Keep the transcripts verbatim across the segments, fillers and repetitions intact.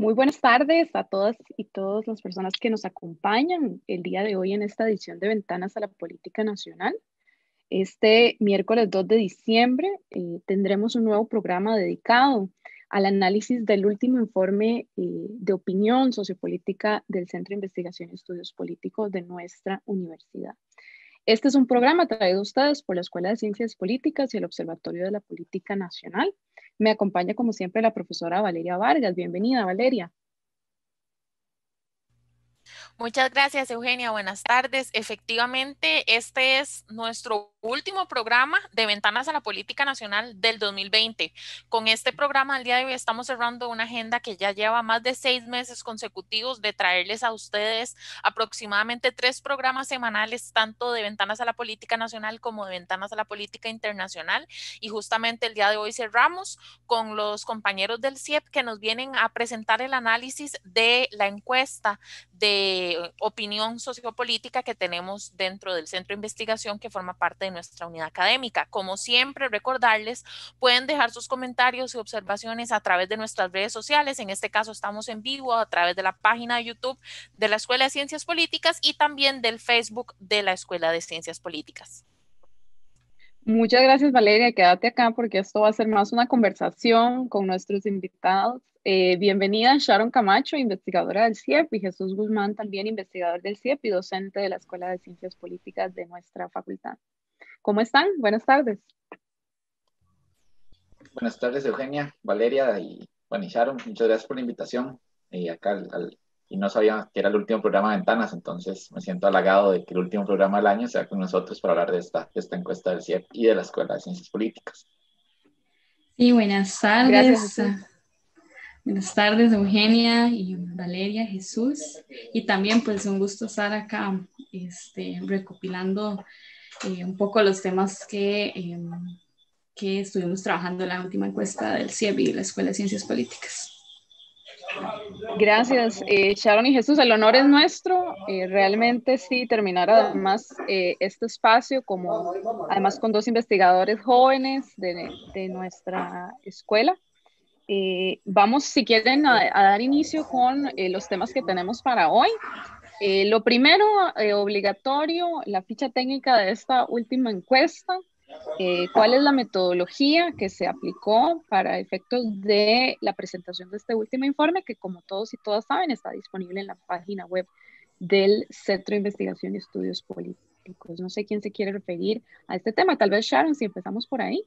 Muy buenas tardes a todas y todas las personas que nos acompañan el día de hoy en esta edición de Ventanas a la Política Nacional. Este miércoles dos de diciembre eh, tendremos un nuevo programa dedicado al análisis del último informe eh, de opinión sociopolítica del Centro de Investigación y Estudios Políticos de nuestra universidad. Este es un programa traído a ustedes por la Escuela de Ciencias Políticas y el Observatorio de la Política Nacional. Me acompaña, como siempre, la profesora Valeria Vargas. Bienvenida, Valeria. Muchas gracias, Eugenia. Buenas tardes. Efectivamente, este es nuestro último programa de Ventanas a la Política Nacional del dos mil veinte. Con este programa, al día de hoy, estamos cerrando una agenda que ya lleva más de seis meses consecutivos de traerles a ustedes aproximadamente tres programas semanales, tanto de Ventanas a la Política Nacional como de Ventanas a la Política Internacional. Y justamente el día de hoy cerramos con los compañeros del C I E P que nos vienen a presentar el análisis de la encuesta de opinión sociopolítica que tenemos dentro del Centro de Investigación que forma parte de nuestra unidad académica. Como siempre, recordarles, pueden dejar sus comentarios y observaciones a través de nuestras redes sociales. En este caso estamos en vivo a través de la página de YouTube de la Escuela de Ciencias Políticas y también del Facebook de la Escuela de Ciencias Políticas. Muchas gracias, Valeria. Quédate acá porque esto va a ser más una conversación con nuestros invitados. Eh, bienvenida Sharon Camacho, investigadora del C I E P, y Jesús Guzmán, también investigador del C I E P y docente de la Escuela de Ciencias Políticas de nuestra facultad. ¿Cómo están? Buenas tardes. Buenas tardes, Eugenia, Valeria y, bueno, y Sharon. Muchas gracias por la invitación. Eh, acá al, al, y no sabía que era el último programa de Ventanas, entonces me siento halagado de que el último programa del año sea con nosotros para hablar de esta, de esta encuesta del C I E P y de la Escuela de Ciencias Políticas. Sí, buenas tardes. Gracias. Buenas tardes, Eugenia y Valeria, Jesús. Y también, pues, un gusto estar acá este, recopilando eh, un poco los temas que, eh, que estuvimos trabajando en la última encuesta del C I E P y de la Escuela de Ciencias Políticas. Gracias, eh, Sharon y Jesús. El honor es nuestro. Eh, realmente sí, terminar además eh, este espacio, como además con dos investigadores jóvenes de, de nuestra escuela. Eh, vamos, si quieren, a, a dar inicio con eh, los temas que tenemos para hoy. Eh, lo primero, eh, obligatorio, la ficha técnica de esta última encuesta. Eh, ¿Cuál es la metodología que se aplicó para efectos de la presentación de este último informe? Que, como todos y todas saben, está disponible en la página web del Centro de Investigación y Estudios Políticos. No sé quién se quiere referir a este tema. Tal vez Sharon, si empezamos por ahí.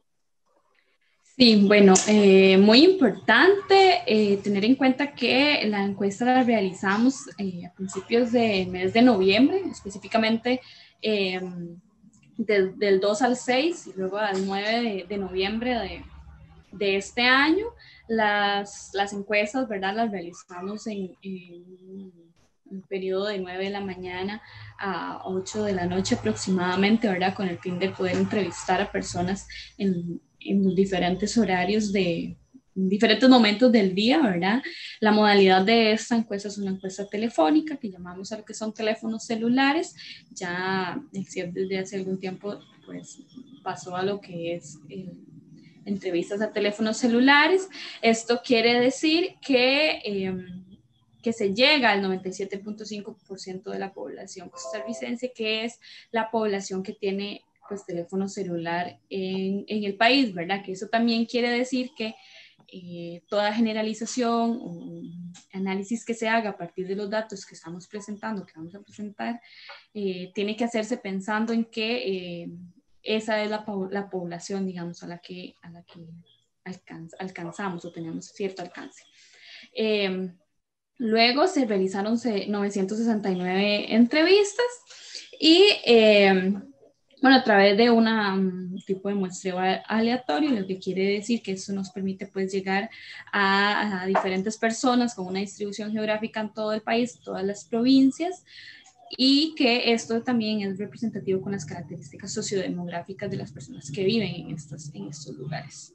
Sí, bueno, eh, muy importante eh, tener en cuenta que la encuesta la realizamos eh, a principios del mes de noviembre, específicamente eh, del, del dos al seis y luego al nueve de, de noviembre de, de este año. Las, las encuestas, ¿verdad? Las realizamos en, en un periodo de nueve de la mañana a ocho de la noche aproximadamente, ¿verdad? Con el fin de poder entrevistar a personas en en los diferentes horarios de en diferentes momentos del día, ¿verdad? La modalidad de esta encuesta es una encuesta telefónica que llamamos a lo que son teléfonos celulares. Ya el C I E P desde hace algún tiempo pues pasó a lo que es eh, entrevistas a teléfonos celulares. Esto quiere decir que eh, que se llega al noventa y siete punto cinco por ciento de la población costarricense, que es la población que tiene pues teléfono celular en, en el país, ¿verdad? Que eso también quiere decir que eh, toda generalización o análisis que se haga a partir de los datos que estamos presentando, que vamos a presentar, eh, tiene que hacerse pensando en que eh, esa es la, la población, digamos, a la que, a la que alcanz, alcanzamos o tenemos cierto alcance. Eh, luego se realizaron novecientas sesenta y nueve entrevistas y eh, bueno, a través de una, un tipo de muestreo aleatorio, lo que quiere decir que eso nos permite pues llegar a, a diferentes personas con una distribución geográfica en todo el país, todas las provincias, y que esto también es representativo con las características sociodemográficas de las personas que viven en estos, en estos lugares.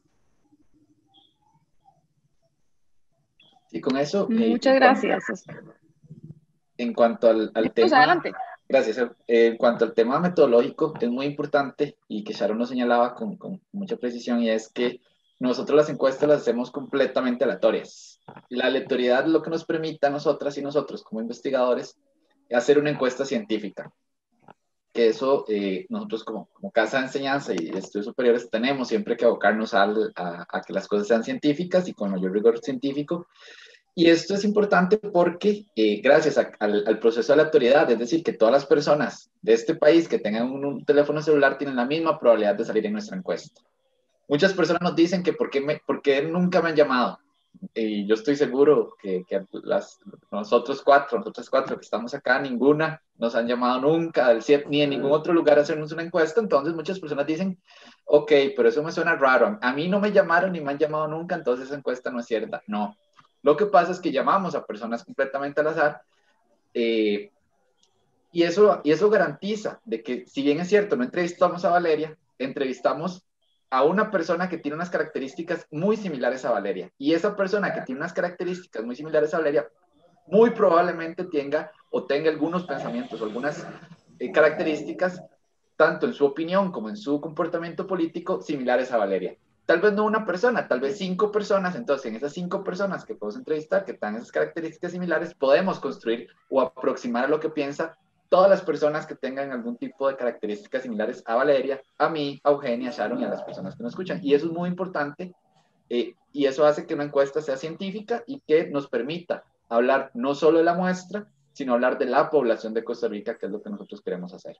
Y con eso... Muchas eh, gracias. En cuanto al, al pues tema... adelante. Gracias. Eh, en cuanto al tema metodológico, es muy importante y que Sharon nos señalaba con, con mucha precisión, y es que nosotros las encuestas las hacemos completamente aleatorias. la aleatoriedad lo que nos permite a nosotras y nosotros como investigadores hacer una encuesta científica. Que eso eh, nosotros como, como Casa de Enseñanza y Estudios Superiores tenemos siempre que abocarnos al, a, a que las cosas sean científicas y con mayor rigor científico. Y esto es importante porque eh, gracias a, al, al proceso de aleatoriedad, es decir, que todas las personas de este país que tengan un, un teléfono celular tienen la misma probabilidad de salir en nuestra encuesta. Muchas personas nos dicen que por qué, me, por qué nunca me han llamado. Y yo estoy seguro que, que las, nosotros cuatro, nosotros cuatro que estamos acá, ninguna nos han llamado nunca del C I E P ni en ningún otro lugar a hacernos una encuesta. Entonces muchas personas dicen, ok, pero eso me suena raro. A mí no me llamaron ni me han llamado nunca, entonces esa encuesta no es cierta. No. Lo que pasa es que llamamos a personas completamente al azar eh, y, eso, y eso garantiza de que, si bien es cierto, no entrevistamos a Valeria, entrevistamos a una persona que tiene unas características muy similares a Valeria. Y esa persona que tiene unas características muy similares a Valeria, muy probablemente tenga o tenga algunos pensamientos o algunas eh, características, tanto en su opinión como en su comportamiento político, similares a Valeria. Tal vez no una persona, tal vez cinco personas. Entonces, en esas cinco personas que podemos entrevistar, que tengan esas características similares, podemos construir o aproximar a lo que piensa todas las personas que tengan algún tipo de características similares a Valeria, a mí, a Eugenia, a Sharon y a las personas que nos escuchan. Y eso es muy importante eh, y eso hace que una encuesta sea científica y que nos permita hablar no solo de la muestra, sino hablar de la población de Costa Rica, que es lo que nosotros queremos hacer.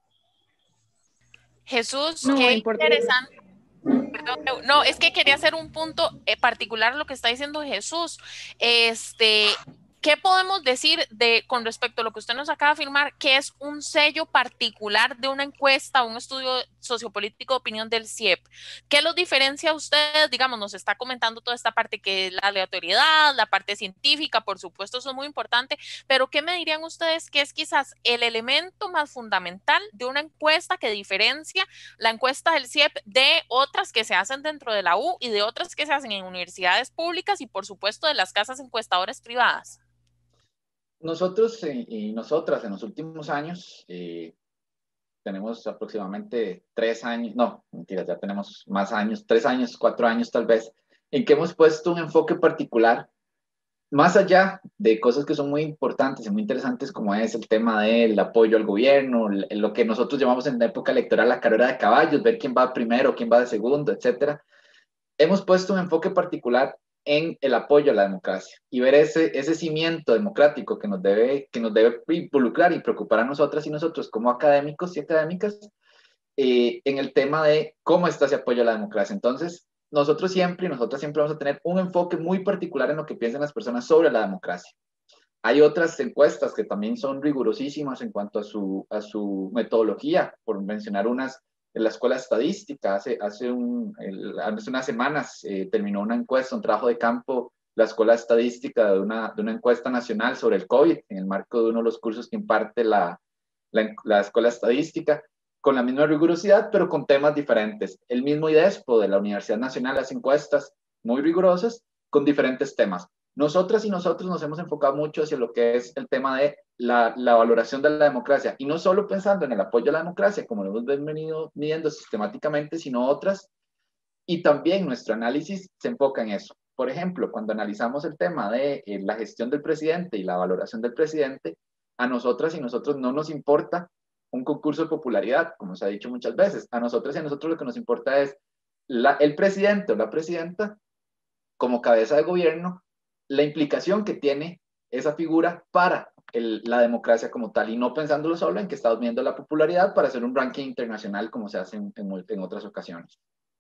Jesús, No, qué importante. interesante. Perdón, no, es que quería hacer un punto eh, particular lo que está diciendo Jesús. Este, ¿qué podemos decir de con respecto a lo que usted nos acaba de afirmar, que es un sello particular de una encuesta, un estudio sociopolítico de opinión del C I E P? ¿Qué los diferencia a ustedes? Digamos, nos está comentando toda esta parte que es la aleatoriedad, la parte científica, por supuesto, eso es muy importante, pero ¿qué me dirían ustedes que es quizás el elemento más fundamental de una encuesta que diferencia la encuesta del C I E P de otras que se hacen dentro de la U y de otras que se hacen en universidades públicas y por supuesto de las casas encuestadoras privadas? Nosotros eh, y nosotras en los últimos años eh, tenemos aproximadamente tres años, no, mentira, ya tenemos más años, tres años, cuatro años tal vez, en que hemos puesto un enfoque particular, más allá de cosas que son muy importantes y muy interesantes, como es el tema del apoyo al gobierno, lo que nosotros llamamos en la época electoral la carrera de caballos, ver quién va primero, quién va de segundo, etcétera. Hemos puesto un enfoque particular en el apoyo a la democracia y ver ese, ese cimiento democrático que nos, debe, que nos debe involucrar y preocupar a nosotras y nosotros como académicos y académicas eh, en el tema de cómo está ese apoyo a la democracia. Entonces, nosotros siempre y nosotras siempre vamos a tener un enfoque muy particular en lo que piensan las personas sobre la democracia. Hay otras encuestas que también son rigurosísimas en cuanto a su, a su metodología, por mencionar unas. En la Escuela Estadística, hace, hace, un, el, hace unas semanas eh, terminó una encuesta, un trabajo de campo, la Escuela Estadística de una, de una encuesta nacional sobre el COVID, en el marco de uno de los cursos que imparte la, la, la Escuela Estadística, con la misma rigurosidad, pero con temas diferentes. El mismo IDESPO de la Universidad Nacional hace encuestas muy rigurosas con diferentes temas. Nosotras y nosotros nos hemos enfocado mucho hacia lo que es el tema de la, la valoración de la democracia, y no solo pensando en el apoyo a la democracia, como lo hemos venido midiendo sistemáticamente, sino otras, y también nuestro análisis se enfoca en eso. Por ejemplo, cuando analizamos el tema de eh, la gestión del presidente y la valoración del presidente, a nosotras y nosotros no nos importa un concurso de popularidad, como se ha dicho muchas veces. A nosotras y a nosotros lo que nos importa es la, el presidente o la presidenta como cabeza de gobierno, la implicación que tiene esa figura para el, la democracia como tal, y no pensándolo solo en que estamos viendo la popularidad para hacer un ranking internacional como se hace en, en, en otras ocasiones.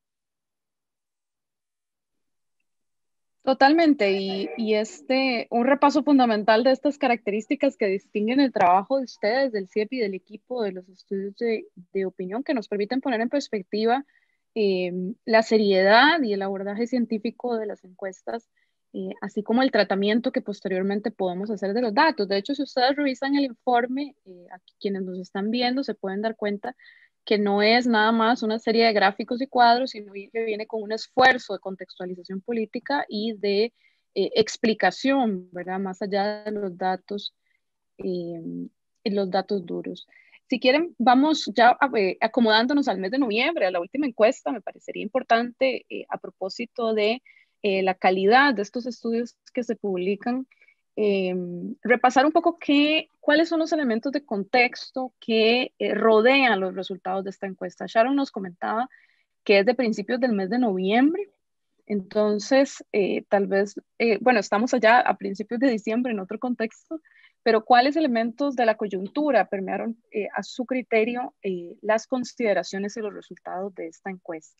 Totalmente, y, y este, un repaso fundamental de estas características que distinguen el trabajo de ustedes, del C I E P y del equipo de los estudios de, de opinión, que nos permiten poner en perspectiva eh, la seriedad y el abordaje científico de las encuestas, eh, así como el tratamiento que posteriormente podemos hacer de los datos. De hecho, si ustedes revisan el informe, eh, aquí quienes nos están viendo se pueden dar cuenta que no es nada más una serie de gráficos y cuadros, sino que viene con un esfuerzo de contextualización política y de eh, explicación, ¿verdad? Más allá de los datos, eh, los datos duros. Si quieren, vamos ya eh, acomodándonos al mes de noviembre, a la última encuesta. Me parecería importante, eh, a propósito de eh, la calidad de estos estudios que se publican, eh, repasar un poco qué, cuáles son los elementos de contexto que eh, rodean los resultados de esta encuesta. Sharon nos comentaba que es de principios del mes de noviembre. Entonces, eh, tal vez, eh, bueno, estamos allá a principios de diciembre en otro contexto, pero ¿cuáles elementos de la coyuntura permearon eh, a su criterio eh, las consideraciones y los resultados de esta encuesta?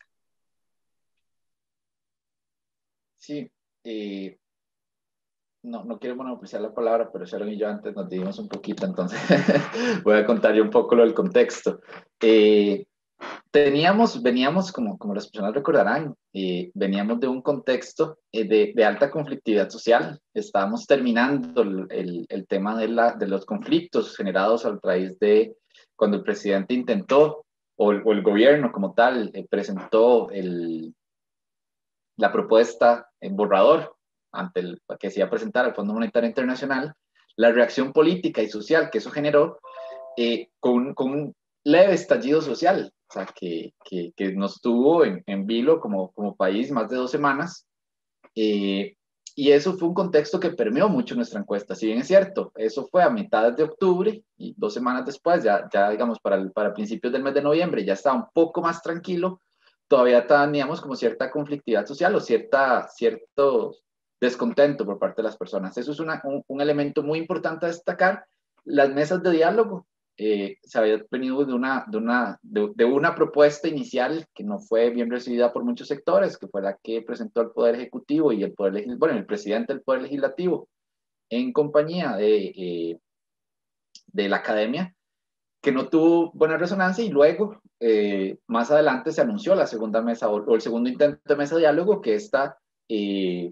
Sí, eh, no, no quiero monopolizar la palabra, pero Sharon y yo antes nos dimos un poquito, entonces voy a contar yo un poco lo del contexto. Eh, Teníamos, veníamos, como, como las personas recordarán, eh, veníamos de un contexto eh, de, de alta conflictividad social. Estábamos terminando el, el, el tema de, la, de los conflictos generados a raíz de cuando el presidente intentó, o el, o el gobierno como tal, eh, presentó el, la propuesta en borrador ante el que se iba a presentar al Fondo Monetario Internacional, la reacción política y social que eso generó eh, con, con un leve estallido social, o sea, que, que, que nos tuvo en, en vilo como, como país más de dos semanas. Eh, y eso fue un contexto que permeó mucho nuestra encuesta. Si bien es cierto, eso fue a mitad de octubre y dos semanas después, ya, ya digamos, para, el, para principios del mes de noviembre, ya estaba un poco más tranquilo. Todavía teníamos como cierta conflictividad social o cierta, cierto descontento por parte de las personas. Eso es una, un, un elemento muy importante a destacar. Las mesas de diálogo, eh, se había venido de una, de, una, de, de una propuesta inicial que no fue bien recibida por muchos sectores, que fue la que presentó el Poder Ejecutivo y el Poder bueno, el presidente del Poder Legislativo, en compañía de, eh, de la academia, que no tuvo buena resonancia, y luego, eh, más adelante, se anunció la segunda mesa o, o el segundo intento de mesa de diálogo, que esta eh,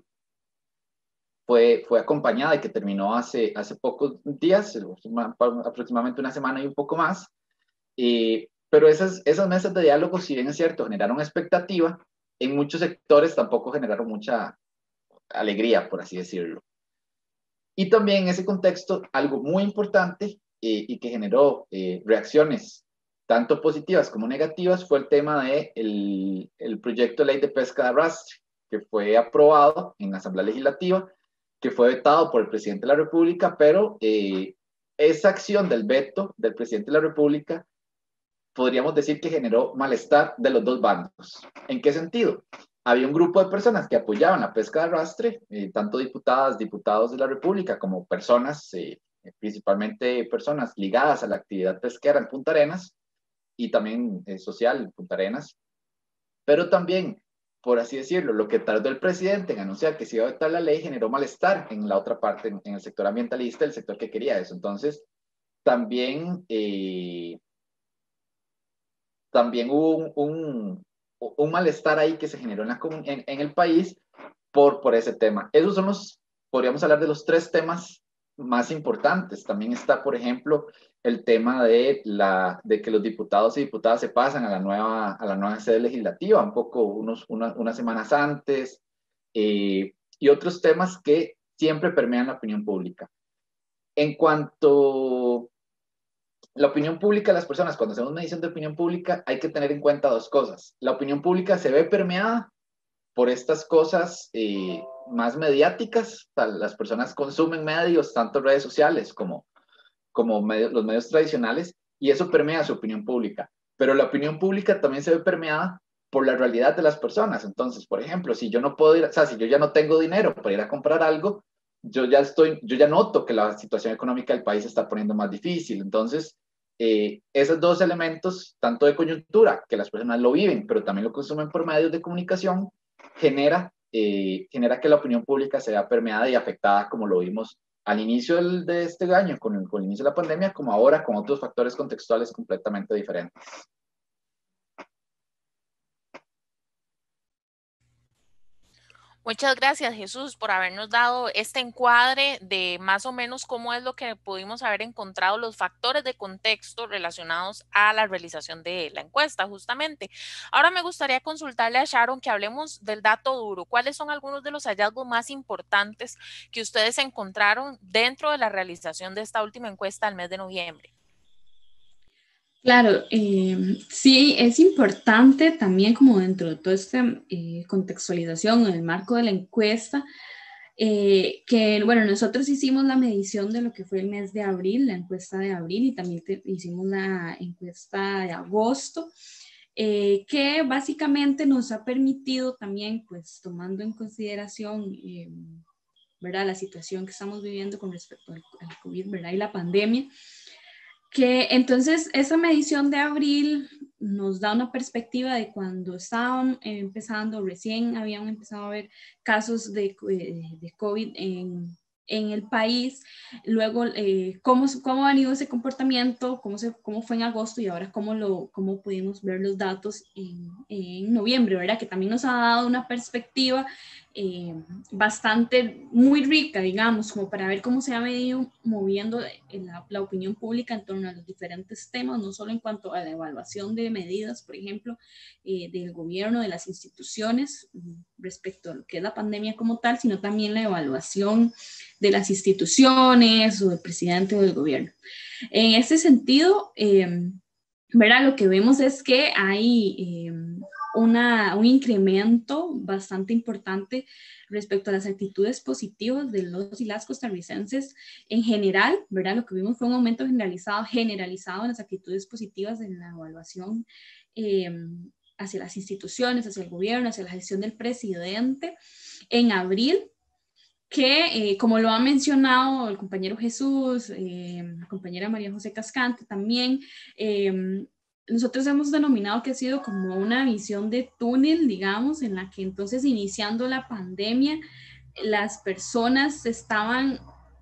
fue, fue acompañada y que terminó hace, hace pocos días, aproximadamente una semana y un poco más. Eh, pero esas, esas mesas de diálogo, si bien es cierto, generaron expectativa, en muchos sectores tampoco generaron mucha alegría, por así decirlo. Y también en ese contexto, algo muy importante eh, y que generó eh, reacciones tanto positivas como negativas fue el tema del de el proyecto de ley de pesca de arrastre, que fue aprobado en la Asamblea Legislativa, que fue vetado por el presidente de la República, pero eh, esa acción del veto del presidente de la República podríamos decir que generó malestar de los dos bandos. ¿En qué sentido? Había un grupo de personas que apoyaban la pesca de arrastre, eh, tanto diputadas, diputados de la República, como personas, eh, principalmente personas ligadas a la actividad pesquera en Punta Arenas y también eh, social en Punta Arenas, pero también, por así decirlo, lo que tardó el presidente en anunciar que se iba a vetar la ley generó malestar en la otra parte, en, en el sector ambientalista, el sector que quería eso. Entonces, también... Eh, también hubo un, un, un, malestar ahí que se generó en, la, en, en el país por, por ese tema. Esos son los, podríamos hablar de los tres temas más importantes. También está, por ejemplo, el tema de, la, de que los diputados y diputadas se pasan a la nueva, a la nueva sede legislativa, un poco unos, una, unas semanas antes, eh, y otros temas que siempre permean la opinión pública. En cuanto la opinión pública de las personas, cuando hacemos medición de opinión pública, hay que tener en cuenta dos cosas. La opinión pública se ve permeada por estas cosas eh, más mediáticas. O sea, las personas consumen medios, tanto redes sociales como, como medios, los medios tradicionales, y eso permea su opinión pública. Pero la opinión pública también se ve permeada por la realidad de las personas. Entonces, por ejemplo, si yo no puedo ir, o sea, si yo ya no tengo dinero para ir a comprar algo, yo ya estoy, yo ya noto que la situación económica del país se está poniendo más difícil. Entonces, eh, esos dos elementos, tanto de coyuntura, que las personas lo viven, pero también lo consumen por medios de comunicación, genera, eh, genera que la opinión pública sea permeada y afectada, como lo vimos al inicio del, de este año, con el, con el inicio de la pandemia, como ahora, con otros factores contextuales completamente diferentes. Muchas gracias, Jesús, por habernos dado este encuadre de más o menos cómo es lo que pudimos haber encontrado los factores de contexto relacionados a la realización de la encuesta, justamente. Ahora me gustaría consultarle a Sharon que hablemos del dato duro. ¿Cuáles son algunos de los hallazgos más importantes que ustedes encontraron dentro de la realización de esta última encuesta al mes de noviembre? Claro, eh, sí, es importante también como dentro de toda esta eh, contextualización en el marco de la encuesta, eh, que bueno, nosotros hicimos la medición de lo que fue el mes de abril, la encuesta de abril, y también te, hicimos la encuesta de agosto, eh, que básicamente nos ha permitido también, pues tomando en consideración, eh, ¿verdad?, la situación que estamos viviendo con respecto al, al COVID, ¿verdad?, y la pandemia, que entonces esa medición de abril nos da una perspectiva de cuando estaban empezando, recién habían empezado a haber casos de, de COVID en, en el país, luego eh, cómo, cómo ha venido ese comportamiento, cómo, se, cómo fue en agosto y ahora cómo, lo, cómo pudimos ver los datos en, en noviembre, ¿verdad? Que también nos ha dado una perspectiva eh, bastante, muy rica, digamos, como para ver cómo se ha venido moviendo la, la opinión pública en torno a los diferentes temas, no solo en cuanto a la evaluación de medidas, por ejemplo, eh, del gobierno, de las instituciones respecto a lo que es la pandemia como tal, sino también la evaluación de las instituciones o del presidente o del gobierno. En este sentido, eh, ¿verdad? Lo que vemos es que hay eh, una, un incremento bastante importante respecto a las actitudes positivas de los y las costarricenses en general, ¿verdad? Lo que vimos fue un aumento generalizado, generalizado en las actitudes positivas en la evaluación eh, hacia las instituciones, hacia el gobierno, hacia la gestión del presidente. En abril, que eh, como lo ha mencionado el compañero Jesús, eh, la compañera María José Cascante también, eh, nosotros hemos denominado que ha sido como una visión de túnel, digamos, en la que entonces iniciando la pandemia, las personas estaban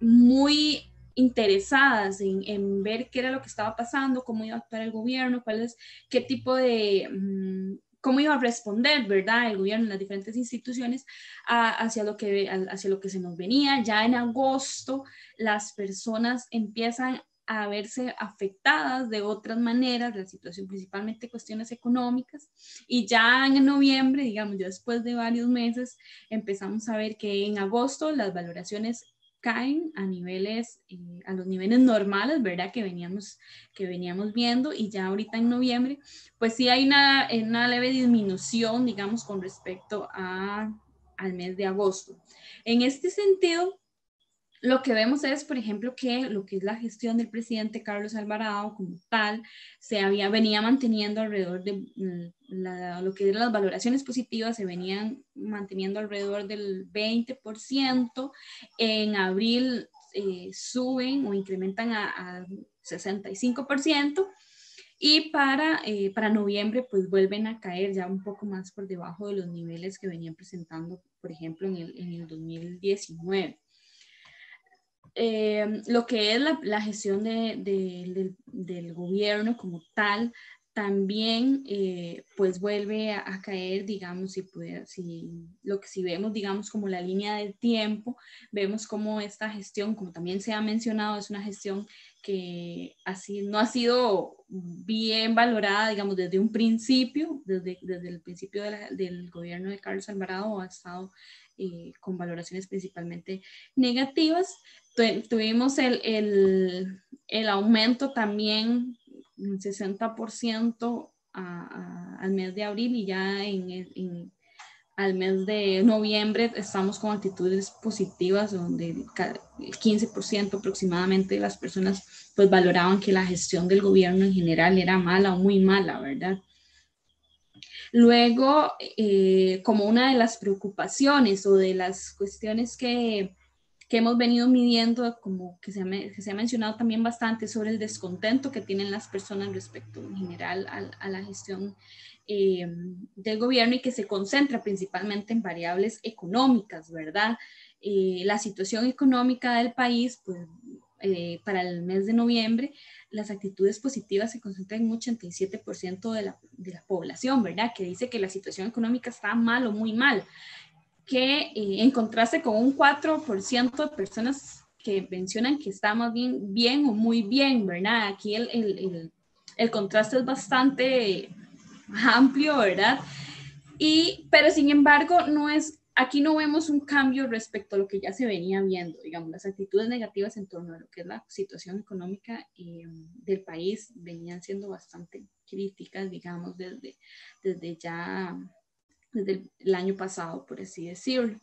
muy interesadas en, en ver qué era lo que estaba pasando, cómo iba a actuar el gobierno, cuál es, qué tipo de... Mmm, cómo iba a responder, ¿verdad?, el gobierno en las diferentes instituciones a, hacia, lo que, hacia lo que se nos venía. Ya en agosto las personas empiezan a verse afectadas de otras maneras, la situación, principalmente cuestiones económicas, y ya en noviembre, digamos, ya después de varios meses, empezamos a ver que en agosto las valoraciones caen a niveles, eh, a los niveles normales, ¿verdad?, que veníamos, que veníamos viendo, y ya ahorita en noviembre, pues sí hay una, una leve disminución, digamos, con respecto a, al mes de agosto. En este sentido, lo que vemos es, por ejemplo, que lo que es la gestión del presidente Carlos Alvarado como tal, se había, venía manteniendo alrededor de la, lo que eran las valoraciones positivas, se venían manteniendo alrededor del veinte por ciento. En abril eh, suben o incrementan a, a sesenta y cinco por ciento. Y para, eh, para noviembre, pues vuelven a caer ya un poco más por debajo de los niveles que venían presentando, por ejemplo, en el, en el dos mil diecinueve. Eh, lo que es la, la gestión de, de, del, del gobierno como tal, también eh, pues vuelve a, a caer, digamos, si, puede, si lo que si vemos, digamos, como la línea del tiempo, vemos como esta gestión, como también se ha mencionado, es una gestión que así no ha sido bien valorada, digamos, desde un principio, desde, desde el principio de la, del gobierno de Carlos Alvarado, ha estado eh, con valoraciones principalmente negativas. Tuvimos el, el, el aumento también un sesenta por ciento a, a, al mes de abril, y ya en, en, al mes de noviembre estamos con actitudes positivas, donde el quince por ciento aproximadamente de las personas pues valoraban que la gestión del gobierno en general era mala o muy mala, ¿verdad? Luego, eh, como una de las preocupaciones o de las cuestiones que que hemos venido midiendo, como que se, ha, que se ha mencionado también bastante, sobre el descontento que tienen las personas respecto en general a, a la gestión eh, del gobierno, y que se concentra principalmente en variables económicas, ¿verdad? Eh, la situación económica del país, pues eh, para el mes de noviembre, las actitudes positivas se concentran en un ochenta y siete por ciento de la, de la población, ¿verdad? Que dice que la situación económica está mal o muy mal, que eh, en contraste con un cuatro por ciento de personas que mencionan que está más bien, bien o muy bien, ¿verdad? Aquí el, el, el, el contraste es bastante amplio, ¿verdad? Y, pero sin embargo, no es aquí no vemos un cambio respecto a lo que ya se venía viendo, digamos, las actitudes negativas en torno a lo que es la situación económica eh, del país venían siendo bastante críticas, digamos, desde, desde ya, desde el año pasado, por así decirlo.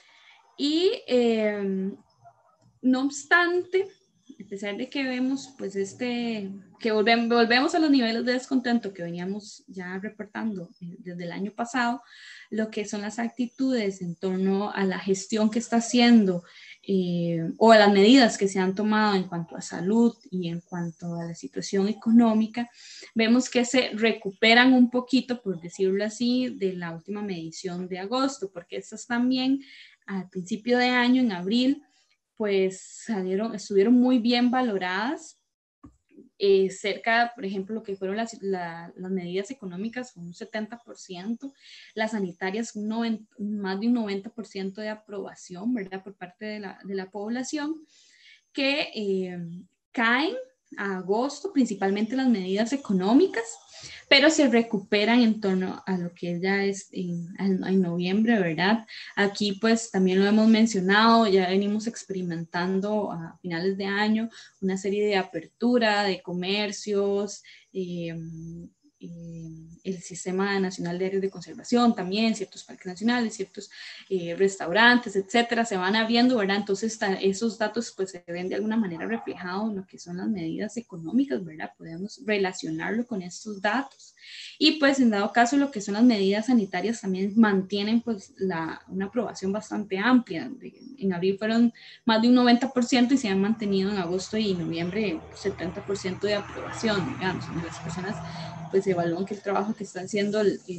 Y eh, no obstante, a pesar de que vemos, pues, este, que volvemos, volvemos a los niveles de descontento que veníamos ya reportando desde el año pasado, lo que son las actitudes en torno a la gestión que está haciendo eh, o a las medidas que se han tomado en cuanto a salud y en cuanto a la situación económica, vemos que se recuperan un poquito, por decirlo así, de la última medición de agosto, porque estas también al principio de año, en abril, pues salieron, estuvieron muy bien valoradas, eh, cerca, por ejemplo, lo que fueron las, la, las medidas económicas, un setenta por ciento, las sanitarias, un noventa, más de un noventa por ciento de aprobación, ¿verdad?, por parte de la, de la población, que eh, caen a agosto, principalmente las medidas económicas, pero se recuperan en torno a lo que ya es en, en noviembre, ¿verdad? Aquí pues también lo hemos mencionado, ya venimos experimentando a finales de año una serie de apertura de comercios, eh, eh, el Sistema Nacional de Áreas de Conservación también, ciertos parques nacionales, ciertos eh, restaurantes, etcétera, se van abriendo, ¿verdad? Entonces está, esos datos pues se ven de alguna manera reflejados en lo que son las medidas económicas, ¿verdad? Podemos relacionarlo con estos datos. Y pues en dado caso lo que son las medidas sanitarias también mantienen pues la, una aprobación bastante amplia. De, en abril fueron más de un noventa por ciento y se han mantenido en agosto y noviembre setenta por ciento de aprobación, digamos, donde las personas pues evalúan que el trabajo que están haciendo el, el,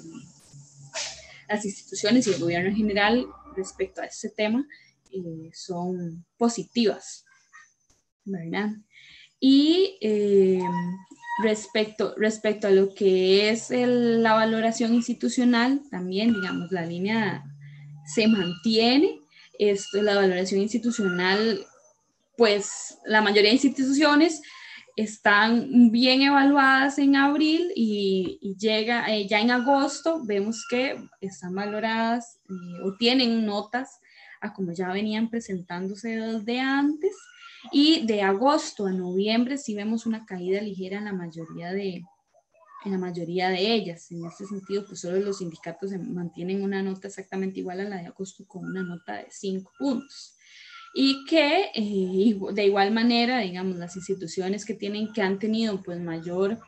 las instituciones y el gobierno en general respecto a este tema eh, son positivas, ¿verdad? Y eh, respecto, respecto a lo que es el, la valoración institucional, también, digamos, la línea se mantiene. Esto, la valoración institucional, pues la mayoría de instituciones están bien evaluadas en abril y, y llega eh, ya en agosto, vemos que están valoradas eh, o tienen notas a como ya venían presentándose desde antes. Y de agosto a noviembre sí vemos una caída ligera en la mayoría de, en la mayoría de ellas. En este sentido, pues solo los sindicatos mantienen una nota exactamente igual a la de agosto con una nota de cinco puntos. Y que eh, de igual manera, digamos, las instituciones que tienen, que han tenido pues mayor,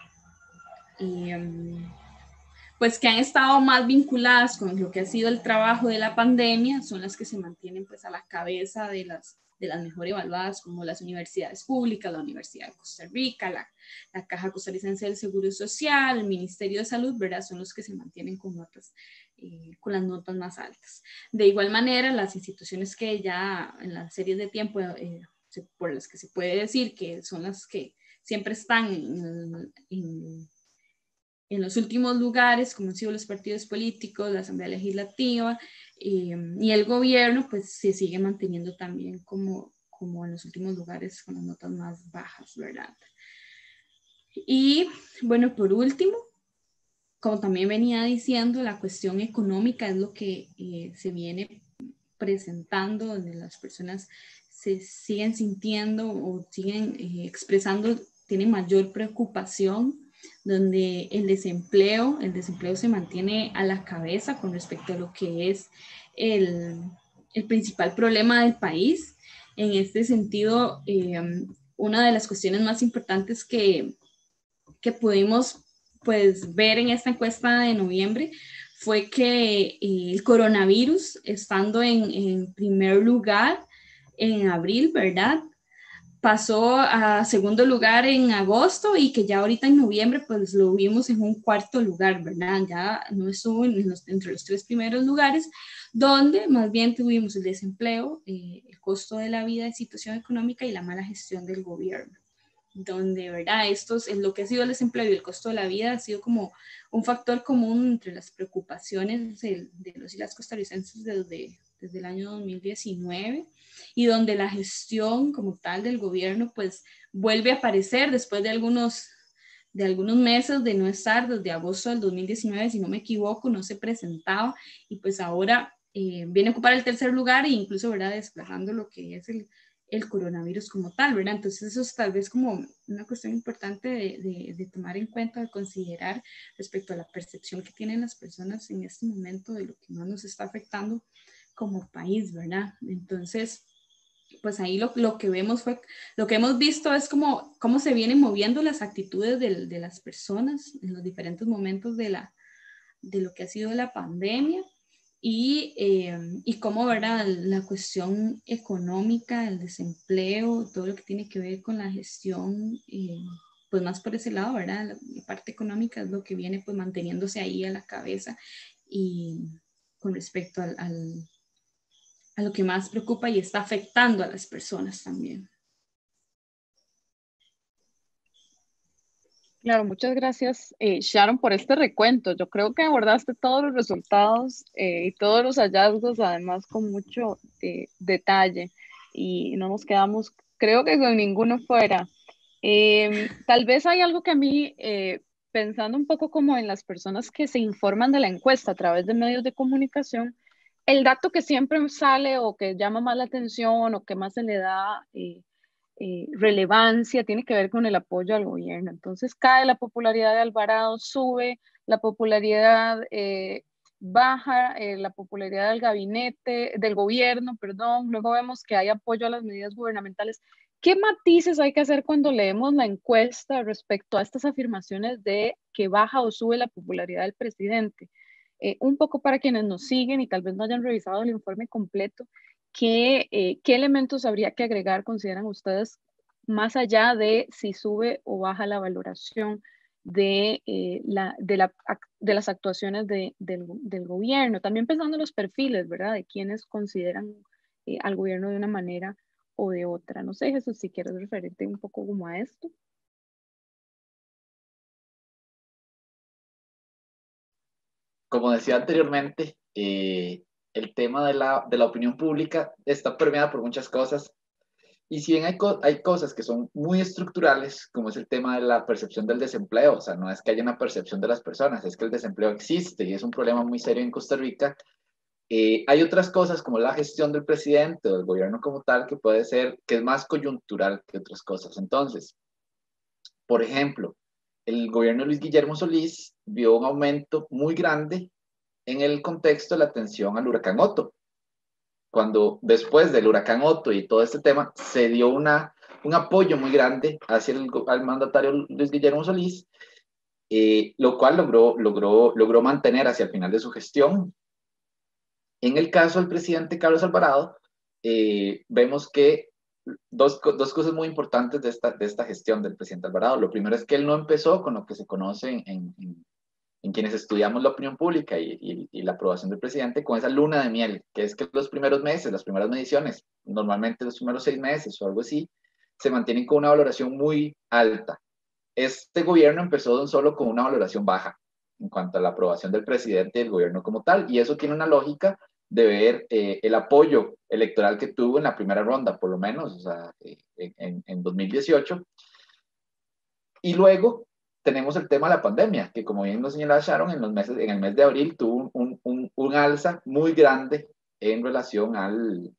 eh, pues que han estado más vinculadas con lo que ha sido el trabajo de la pandemia, son las que se mantienen pues a la cabeza de las, de las mejor evaluadas, como las universidades públicas, la Universidad de Costa Rica, la, la Caja Costarricense del Seguro Social, el Ministerio de Salud, ¿verdad? Son los que se mantienen con notas, eh, con las notas más altas. De igual manera, las instituciones que ya en las series de tiempo, eh, se, por las que se puede decir que son las que siempre están en, en en los últimos lugares, como han sido los partidos políticos, la Asamblea Legislativa eh, y el gobierno, pues se sigue manteniendo también como, como en los últimos lugares con las notas más bajas, ¿verdad? Y bueno, por último, como también venía diciendo, la cuestión económica es lo que eh, se viene presentando, donde las personas se siguen sintiendo o siguen eh, expresando, tienen mayor preocupación, donde el desempleo, el desempleo se mantiene a la cabeza con respecto a lo que es el, el principal problema del país. En este sentido, eh, una de las cuestiones más importantes que, que pudimos pues, ver en esta encuesta de noviembre fue que eh, el coronavirus, estando en, en primer lugar en abril, ¿verdad?, pasó a segundo lugar en agosto y que ya ahorita en noviembre pues lo vimos en un cuarto lugar, ¿verdad? Ya no estuvo en los, entre los tres primeros lugares, donde más bien tuvimos el desempleo, eh, el costo de la vida, la situación económica y la mala gestión del gobierno, donde, ¿verdad? Estos, en lo que ha sido el desempleo y el costo de la vida ha sido como un factor común entre las preocupaciones de, de los y las costarricenses desde, desde el año dos mil diecinueve, y donde la gestión como tal del gobierno pues vuelve a aparecer después de algunos, de algunos meses de no estar, desde agosto del dos mil diecinueve, si no me equivoco, no se presentaba, y pues ahora eh, viene a ocupar el tercer lugar e incluso, ¿verdad?, desplazando lo que es el, el coronavirus como tal, ¿verdad? Entonces eso es tal vez como una cuestión importante de, de, de tomar en cuenta, de considerar respecto a la percepción que tienen las personas en este momento de lo que más nos está afectando como país, ¿verdad? Entonces, pues ahí lo, lo que vemos fue, lo que hemos visto es como cómo se vienen moviendo las actitudes de, de las personas en los diferentes momentos de, la, de lo que ha sido la pandemia. Y, eh, y cómo, ¿verdad?, la cuestión económica, el desempleo, todo lo que tiene que ver con la gestión, eh, pues más por ese lado, ¿verdad? La, la parte económica es lo que viene pues manteniéndose ahí a la cabeza y con respecto al, al, a lo que más preocupa y está afectando a las personas también. Claro, muchas gracias, eh, Sharon, por este recuento. Yo creo que abordaste todos los resultados eh, y todos los hallazgos, además con mucho eh, detalle, y no nos quedamos, creo que con ninguno fuera. Eh, tal vez hay algo que a mí, eh, pensando un poco como en las personas que se informan de la encuesta a través de medios de comunicación, el dato que siempre sale o que llama más la atención o que más se le da eh, eh, relevancia tiene que ver con el apoyo al gobierno. Entonces cae la popularidad de Alvarado, sube la popularidad, eh, baja eh, la popularidad del gabinete, del gobierno, perdón. Luego vemos que hay apoyo a las medidas gubernamentales. ¿Qué matices hay que hacer cuando leemos la encuesta respecto a estas afirmaciones de que baja o sube la popularidad del presidente? Eh, un poco para quienes nos siguen y tal vez no hayan revisado el informe completo, ¿qué, eh, qué elementos habría que agregar, consideran ustedes, más allá de si sube o baja la valoración de, eh, la, de, la, de las actuaciones de, del, del gobierno? También pensando en los perfiles, ¿verdad?, de quienes consideran eh, al gobierno de una manera o de otra. No sé, Jesús, si quieres referirte un poco como a esto. Como decía anteriormente, eh, el tema de la, de la opinión pública está permeada por muchas cosas. Y si bien hay, co hay cosas que son muy estructurales, como es el tema de la percepción del desempleo, o sea, no es que haya una percepción de las personas, es que el desempleo existe y es un problema muy serio en Costa Rica. Eh, hay otras cosas como la gestión del presidente o del gobierno como tal, que puede ser, que es más coyuntural que otras cosas. Entonces, por ejemplo, el gobierno de Luis Guillermo Solís vio un aumento muy grande en el contexto de la atención al huracán Otto. Cuando después del huracán Otto y todo este tema, se dio una, un apoyo muy grande hacia el al mandatario Luis Guillermo Solís, eh, lo cual logró, logró, logró mantener hacia el final de su gestión. En el caso del presidente Carlos Alvarado, eh, vemos que dos, dos cosas muy importantes de esta, de esta gestión del presidente Alvarado. Lo primero es que él no empezó con lo que se conoce en, en, en quienes estudiamos la opinión pública y, y, y la aprobación del presidente, con esa luna de miel, que es que los primeros meses, las primeras mediciones, normalmente los primeros seis meses o algo así, se mantienen con una valoración muy alta. Este gobierno empezó de un solo con una valoración baja en cuanto a la aprobación del presidente y del gobierno como tal, y eso tiene una lógica de ver eh, el apoyo electoral que tuvo en la primera ronda, por lo menos, o sea, eh, en, en dos mil dieciocho. Y luego tenemos el tema de la pandemia, que como bien nos señalaba Sharon, en, los meses, en el mes de abril tuvo un, un, un alza muy grande en relación al,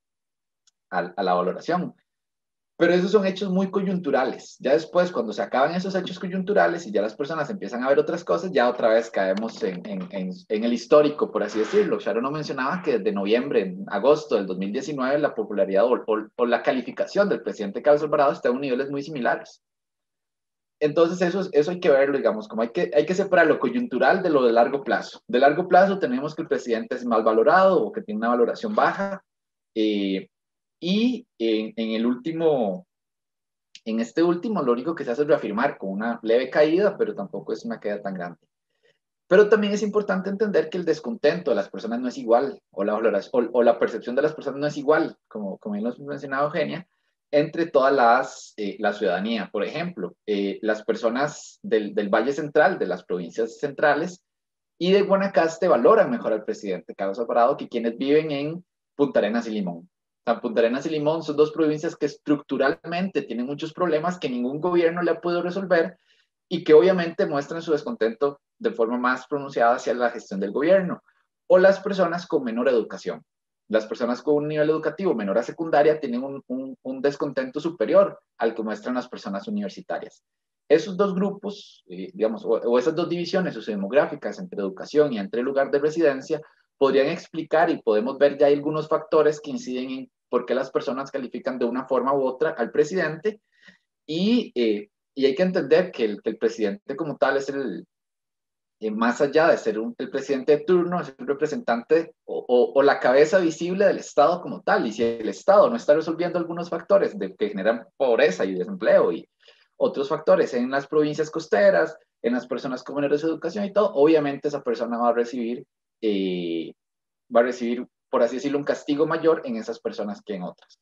al, a la valoración. Pero esos son hechos muy coyunturales. Ya después, cuando se acaban esos hechos coyunturales y ya las personas empiezan a ver otras cosas, ya otra vez caemos en, en, en, en el histórico, por así decirlo. Sharon no mencionaba que desde noviembre, en agosto del dos mil diecinueve, la popularidad o, o, o la calificación del presidente Carlos Alvarado está en niveles muy similares. Entonces eso, eso hay que verlo, digamos, como hay que, hay que separar lo coyuntural de lo de largo plazo. De largo plazo tenemos que el presidente es mal valorado o que tiene una valoración baja. Eh, y en, en el último, en este último, lo único que se hace es reafirmar con una leve caída, pero tampoco es una caída tan grande. Pero también es importante entender que el descontento de las personas no es igual, o la, valoración, o, o la percepción de las personas no es igual, como, como bien lo mencionaba Eugenia, entre todas las, eh, la ciudadanía. Por ejemplo, eh, las personas del, del Valle Central, de las provincias centrales y de Guanacaste valoran mejor al presidente Carlos Alvarado que quienes viven en Punta Arenas y Limón. O sea, Punta Arenas y Limón son dos provincias que estructuralmente tienen muchos problemas que ningún gobierno le ha podido resolver y que obviamente muestran su descontento de forma más pronunciada hacia la gestión del gobierno. o las personas con menor educación. Las personas con un nivel educativo menor a secundaria tienen un, un, un descontento superior al que muestran las personas universitarias. Esos dos grupos, eh, digamos, o, o esas dos divisiones sociodemográficas entre educación y entre lugar de residencia, podrían explicar, y podemos ver ya algunos factores que inciden en por qué las personas califican de una forma u otra al presidente, y, eh, y hay que entender que el, que el presidente como tal es el, eh, más allá de ser un, el presidente de turno, es el representante o, o, o la cabeza visible del Estado como tal, y si el Estado no está resolviendo algunos factores de, que generan pobreza y desempleo y otros factores en las provincias costeras, en las personas con menores educación y todo, obviamente esa persona va a recibir, eh, va a recibir, por así decirlo, un castigo mayor en esas personas que en otras.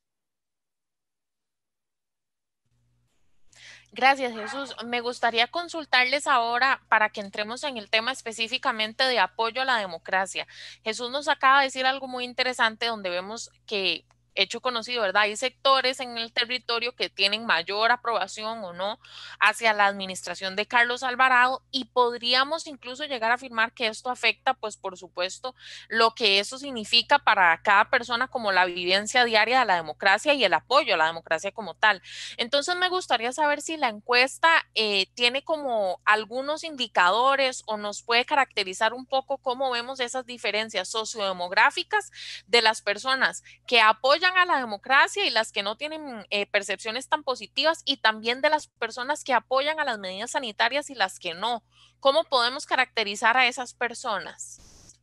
Gracias, Jesús. Me gustaría consultarles ahora para que entremos en el tema específicamente de apoyo a la democracia. Jesús nos acaba de decir algo muy interesante donde vemos que, hecho conocido, ¿verdad? Hay sectores en el territorio que tienen mayor aprobación o no hacia la administración de Carlos Alvarado, y podríamos incluso llegar a afirmar que esto afecta, pues por supuesto, lo que eso significa para cada persona como la vivencia diaria de la democracia y el apoyo a la democracia como tal. Entonces me gustaría saber si la encuesta eh, tiene como algunos indicadores o nos puede caracterizar un poco cómo vemos esas diferencias sociodemográficas de las personas que apoyan a la democracia y las que no tienen eh, percepciones tan positivas, y también de las personas que apoyan a las medidas sanitarias y las que no. ¿Cómo podemos caracterizar a esas personas?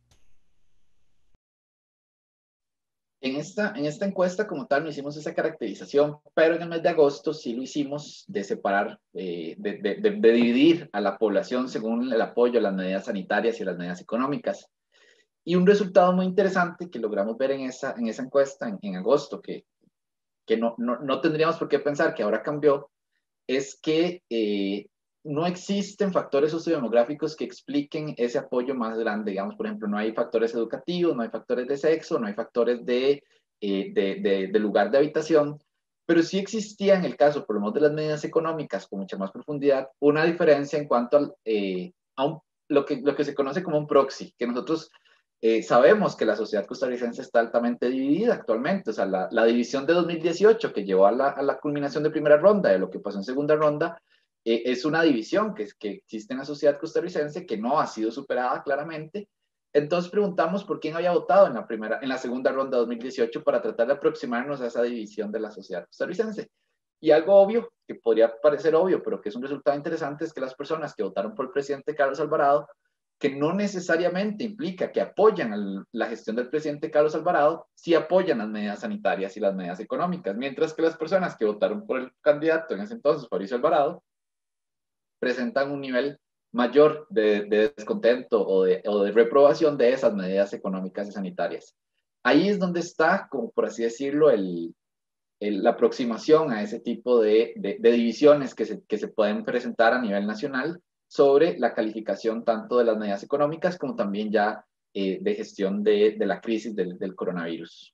En esta, en esta encuesta como tal no hicimos esa caracterización, pero en el mes de agosto sí lo hicimos de separar, eh, de, de, de, de dividir a la población según el apoyo a las medidas sanitarias y a las medidas económicas. Y un resultado muy interesante que logramos ver en esa, en esa encuesta en, en agosto, que, que no, no, no tendríamos por qué pensar que ahora cambió, es que eh, no existen factores sociodemográficos que expliquen ese apoyo más grande. Digamos, por ejemplo, no hay factores educativos, no hay factores de sexo, no hay factores de, eh, de, de, de lugar de habitación, pero sí existía en el caso, por lo menos de las medidas económicas, con mucha más profundidad, una diferencia en cuanto al, eh, a un, lo, que, lo que se conoce como un proxy, que nosotros eh, sabemos que la sociedad costarricense está altamente dividida actualmente. O sea, la, la división de dos mil dieciocho que llevó a la, a la culminación de primera ronda, de lo que pasó en segunda ronda, eh, es una división que, que existe en la sociedad costarricense que no ha sido superada claramente. Entonces preguntamos por quién había votado en la, primera, en la segunda ronda de dos mil dieciocho para tratar de aproximarnos a esa división de la sociedad costarricense. Y algo obvio, que podría parecer obvio, pero que es un resultado interesante, es que las personas que votaron por el presidente Carlos Alvarado, que no necesariamente implica que apoyan el, la gestión del presidente Carlos Alvarado, sí apoyan las medidas sanitarias y las medidas económicas, mientras que las personas que votaron por el candidato en ese entonces, Mauricio Alvarado, presentan un nivel mayor de, de descontento o de, o de reprobación de esas medidas económicas y sanitarias. Ahí es donde está, como por así decirlo, el, el, la aproximación a ese tipo de, de, de divisiones que se, que se pueden presentar a nivel nacional sobre la calificación tanto de las medidas económicas como también ya eh, de gestión de, de la crisis del, del coronavirus.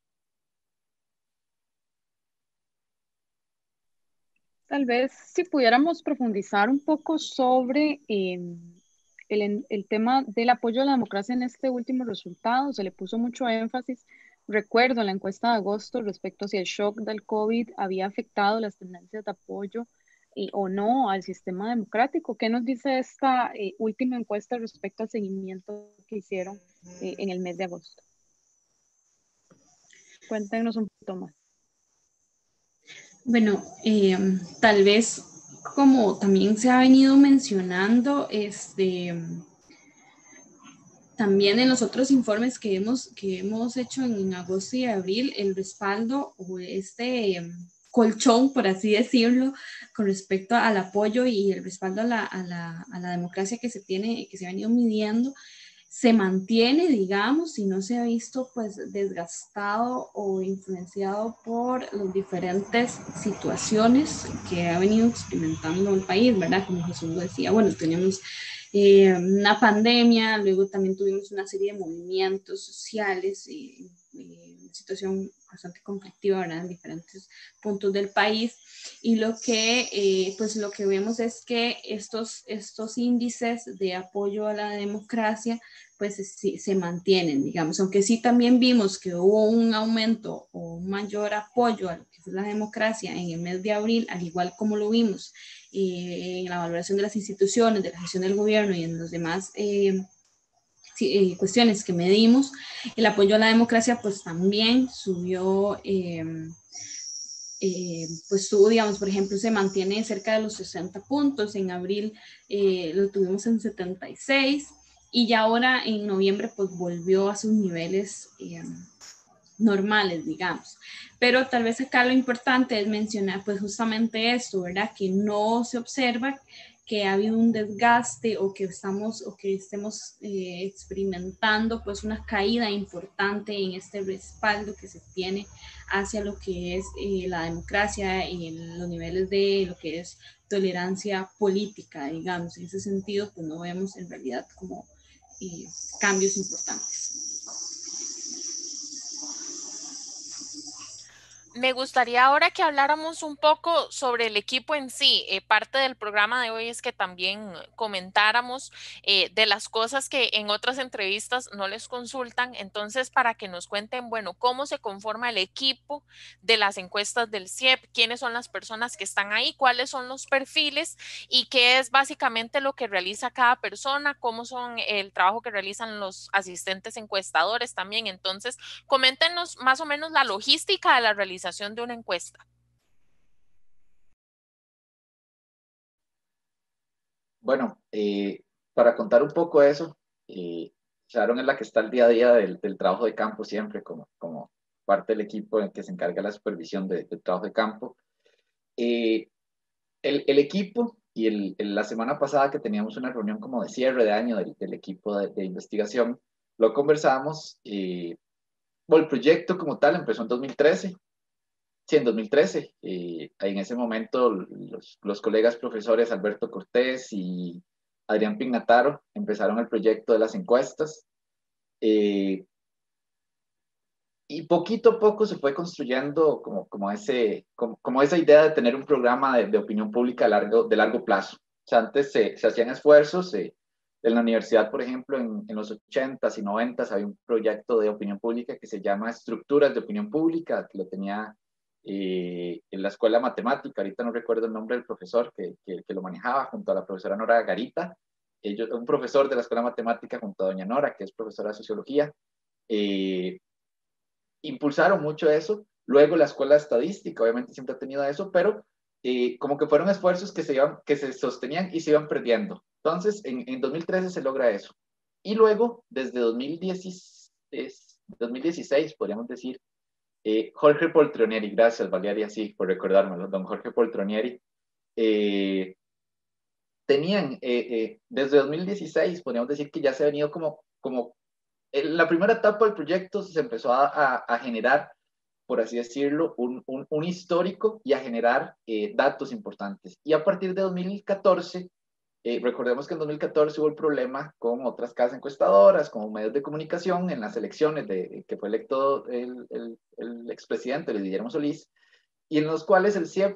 Tal vez si pudiéramos profundizar un poco sobre eh, el, el tema del apoyo a la democracia en este último resultado. Se le puso mucho énfasis, recuerdo, en la encuesta de agosto respecto a si el shock del COVID había afectado las tendencias de apoyo eh, o no al sistema democrático. ¿Qué nos dice esta eh, última encuesta respecto al seguimiento que hicieron eh, en el mes de agosto? Cuéntenos un poquito más. Bueno, eh, tal vez como también se ha venido mencionando, este, también en los otros informes que hemos, que hemos hecho en agosto y abril, el respaldo o este colchón, por así decirlo, con respecto al apoyo y el respaldo a la, a la, a la democracia que se tiene, que se ha venido midiendo, se mantiene, digamos, y no se ha visto pues desgastado o influenciado por las diferentes situaciones que ha venido experimentando el país, ¿verdad? Como Jesús lo decía, bueno, tenemos eh, una pandemia, luego también tuvimos una serie de movimientos sociales y, y una situación bastante conflictiva, ¿verdad? En diferentes puntos del país. Y lo que, eh, pues lo que vemos es que estos, estos índices de apoyo a la democracia pues sí, se mantienen, digamos, aunque sí también vimos que hubo un aumento o un mayor apoyo a lo que es la democracia en el mes de abril, al igual como lo vimos eh, en la valoración de las instituciones, de la gestión del gobierno y en los demás eh, sí, eh, cuestiones que medimos, el apoyo a la democracia pues también subió. Eh, Eh, pues tuvo, digamos, por ejemplo, se mantiene cerca de los sesenta puntos, en abril eh, lo tuvimos en setenta y seis y ya ahora en noviembre pues volvió a sus niveles eh, normales, digamos. Pero tal vez acá lo importante es mencionar pues justamente esto, ¿verdad? Que no se observa que ha habido un desgaste o que estamos o que estemos eh, experimentando pues una caída importante en este respaldo que se tiene hacia lo que es eh, la democracia y en los niveles de lo que es tolerancia política, digamos. En ese sentido, pues no vemos en realidad como eh, cambios importantes. Me gustaría ahora que habláramos un poco sobre el equipo en sí. Eh, parte del programa de hoy es que también comentáramos eh, de las cosas que en otras entrevistas no les consultan. Entonces, para que nos cuenten, bueno, cómo se conforma el equipo de las encuestas del C I E P, quiénes son las personas que están ahí, cuáles son los perfiles y qué es básicamente lo que realiza cada persona, cómo son el trabajo que realizan los asistentes encuestadores también. Entonces, coméntenos más o menos la logística de la realización de una encuesta. Bueno, eh, para contar un poco eso, eh, Sharon es la que está al día a día del, del trabajo de campo siempre, como, como parte del equipo en que se encarga de la supervisión de, del trabajo de campo. Eh, el, el, equipo, y el, el, la semana pasada que teníamos una reunión como de cierre de año del, del equipo de, de investigación, lo conversamos. Eh, bueno, el proyecto como tal empezó en dos mil trece. Sí, en dos mil trece. Eh, en ese momento los, los colegas profesores Alberto Cortés y Adrián Pignataro empezaron el proyecto de las encuestas. Eh, y poquito a poco se fue construyendo como, como, ese, como, como esa idea de tener un programa de, de opinión pública de largo, de largo plazo. O sea, antes se, se hacían esfuerzos. Eh, en la universidad, por ejemplo, en, en los ochentas y noventas había un proyecto de opinión pública que se llama Estructuras de Opinión Pública, que lo tenía eh, en la escuela de matemática. Ahorita no recuerdo el nombre del profesor que, que, que lo manejaba, junto a la profesora Nora Garita. Ellos, un profesor de la escuela de matemática junto a doña Nora, que es profesora de sociología. Eh, impulsaron mucho eso. Luego la escuela de estadística, obviamente siempre ha tenido eso, pero eh, como que fueron esfuerzos que se, iban, que se sostenían y se iban perdiendo. Entonces, en, en dos mil trece se logra eso. Y luego, desde dos mil dieciséis, dos mil dieciséis podríamos decir, eh, Jorge Poltronieri, gracias Valeria, sí, por recordármelo, don Jorge Poltronieri, eh, tenían, eh, eh, desde dos mil dieciséis, podríamos decir que ya se ha venido como, como en la primera etapa del proyecto se empezó a, a, a generar, por así decirlo, un, un, un histórico y a generar eh, datos importantes. Y a partir de dos mil catorce, eh, recordemos que en dos mil catorce hubo el problema con otras casas encuestadoras, con medios de comunicación en las elecciones de, que fue electo el, el, el expresidente Luis Guillermo Solís, y en los cuales el C I E P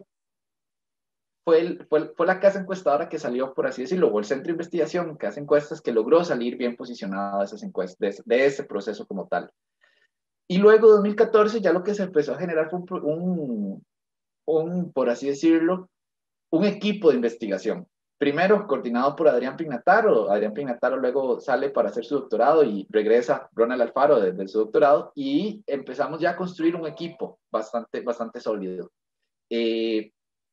fue, el, fue, fue la casa encuestadora que salió, por así decirlo, o el centro de investigación que hace encuestas, que logró salir bien posicionado de esas encuestas, de, de ese proceso como tal. Y luego, dos mil catorce, ya lo que se empezó a generar fue un, un, un, por así decirlo, un equipo de investigación. Primero, coordinado por Adrián Pignataro. Adrián Pignataro luego sale para hacer su doctorado y regresa Ronald Alfaro desde de su doctorado, y empezamos ya a construir un equipo bastante, bastante sólido. Eh,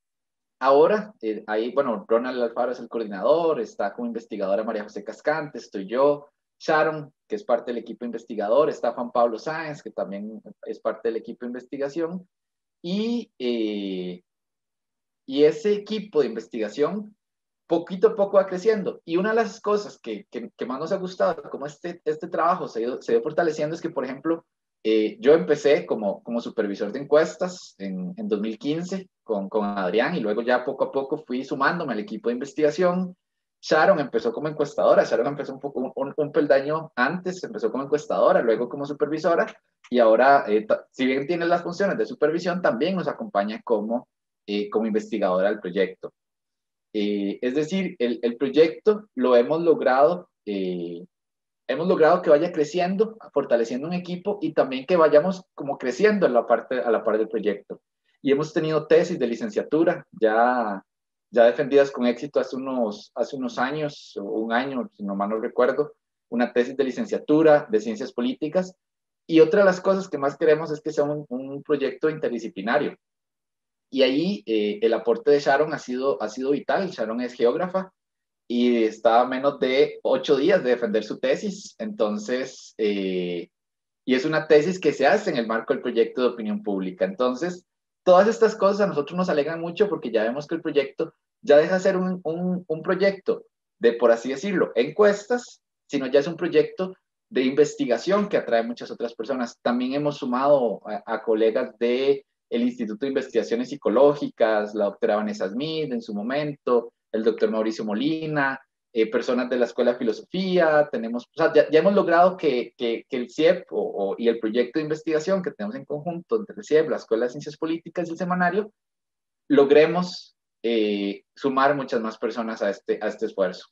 Ahora, eh, ahí, bueno, Ronald Alfaro es el coordinador, está como investigadora María José Cascante, estoy yo, Sharon, que es parte del equipo investigador, está Juan Pablo Sáenz, que también es parte del equipo de investigación, y, eh, y ese equipo de investigación poquito a poco va creciendo. Y una de las cosas que, que, que más nos ha gustado, como este, este trabajo se ha ido, se ha ido fortaleciendo, es que, por ejemplo, eh, yo empecé como, como supervisor de encuestas en, en dos mil quince con, con Adrián, y luego ya poco a poco fui sumándome al equipo de investigación. Sharon empezó como encuestadora, Sharon empezó un, poco, un, un peldaño antes, empezó como encuestadora, luego como supervisora, y ahora, eh, si bien tiene las funciones de supervisión, también nos acompaña como, eh, como investigadora del proyecto. Eh, es decir, el, el, proyecto lo hemos logrado, eh, hemos logrado que vaya creciendo, fortaleciendo un equipo y también que vayamos como creciendo en la parte, a la par del proyecto. Y hemos tenido tesis de licenciatura ya, ya defendidas con éxito hace unos, hace unos años, o un año, si no mal no recuerdo, una tesis de licenciatura de ciencias políticas. Y otra de las cosas que más queremos es que sea un, un proyecto interdisciplinario. Y ahí eh, el aporte de Sharon ha sido, ha sido vital. Sharon es geógrafa y está a menos de ocho días de defender su tesis. Entonces, eh, y es una tesis que se hace en el marco del proyecto de opinión pública. Entonces, todas estas cosas a nosotros nos alegran mucho porque ya vemos que el proyecto ya deja de ser un, un, un proyecto de, por así decirlo, encuestas, sino ya es un proyecto de investigación que atrae muchas otras personas. También hemos sumado a, a colegas de el Instituto de Investigaciones Psicológicas, la doctora Vanessa Smith en su momento, el doctor Mauricio Molina, eh, personas de la Escuela de Filosofía, tenemos, o sea, ya, ya hemos logrado que, que, que el C I E P o, o, y el proyecto de investigación que tenemos en conjunto entre el C I E P, la Escuela de Ciencias Políticas y el semanario, logremos eh, sumar muchas más personas a este, a este esfuerzo.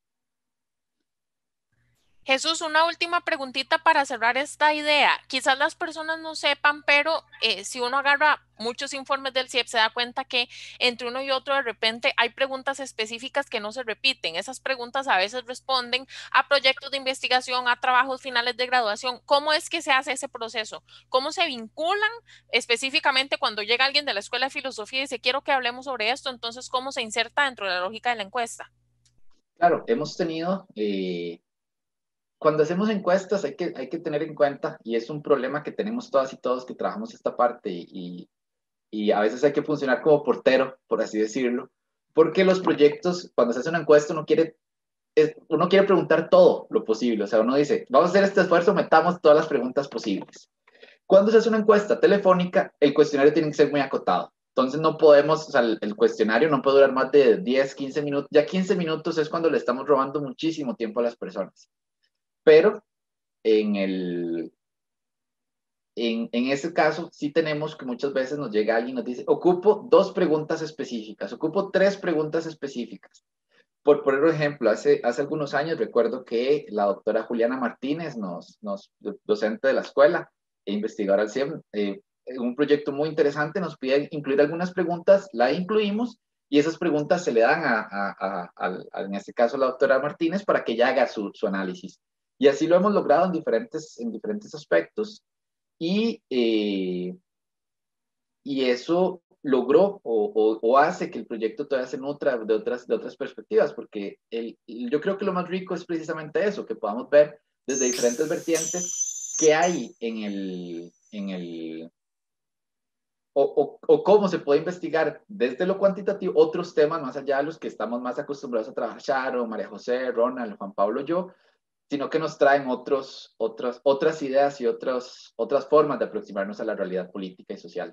Jesús, una última preguntita para cerrar esta idea. Quizás las personas no sepan, pero eh, si uno agarra muchos informes del C I E P se da cuenta que entre uno y otro de repente hay preguntas específicas que no se repiten. Esas preguntas a veces responden a proyectos de investigación, a trabajos finales de graduación. ¿Cómo es que se hace ese proceso? ¿Cómo se vinculan específicamente cuando llega alguien de la Escuela de Filosofía y dice quiero que hablemos sobre esto? Entonces, ¿cómo se inserta dentro de la lógica de la encuesta? Claro, hemos tenido... Eh... Cuando hacemos encuestas hay que, hay que tener en cuenta, y es un problema que tenemos todas y todos que trabajamos esta parte, y, y a veces hay que funcionar como portero, por así decirlo, porque los proyectos, cuando se hace una encuesta, uno quiere, uno quiere preguntar todo lo posible. O sea, uno dice, vamos a hacer este esfuerzo, metamos todas las preguntas posibles. Cuando se hace una encuesta telefónica, el cuestionario tiene que ser muy acotado. Entonces no podemos, o sea, el, el cuestionario no puede durar más de diez, quince minutos. Ya quince minutos es cuando le estamos robando muchísimo tiempo a las personas. Pero en, el, en, en ese caso sí tenemos que muchas veces nos llega alguien y nos dice, ocupo dos preguntas específicas, ocupo tres preguntas específicas. Por poner un ejemplo, hace, hace algunos años recuerdo que la doctora Juliana Martínez, nos, nos, docente de la escuela e investigadora del C I E P, eh, en un proyecto muy interesante nos pide incluir algunas preguntas, la incluimos y esas preguntas se le dan a, a, a, a, a en este caso a la doctora Martínez para que ella haga su, su análisis. Y así lo hemos logrado en diferentes, en diferentes aspectos. Y, eh, y eso logró o, o, o hace que el proyecto todavía se nutra de otras, de otras perspectivas, porque el, yo creo que lo más rico es precisamente eso, que podamos ver desde diferentes vertientes qué hay en el... En el o, o, o cómo se puede investigar desde lo cuantitativo otros temas más allá de los que estamos más acostumbrados a trabajar, Sharon, María José, Ronald, Juan Pablo, yo, sino que nos traen otros, otras, otras ideas y otros, otras formas de aproximarnos a la realidad política y social.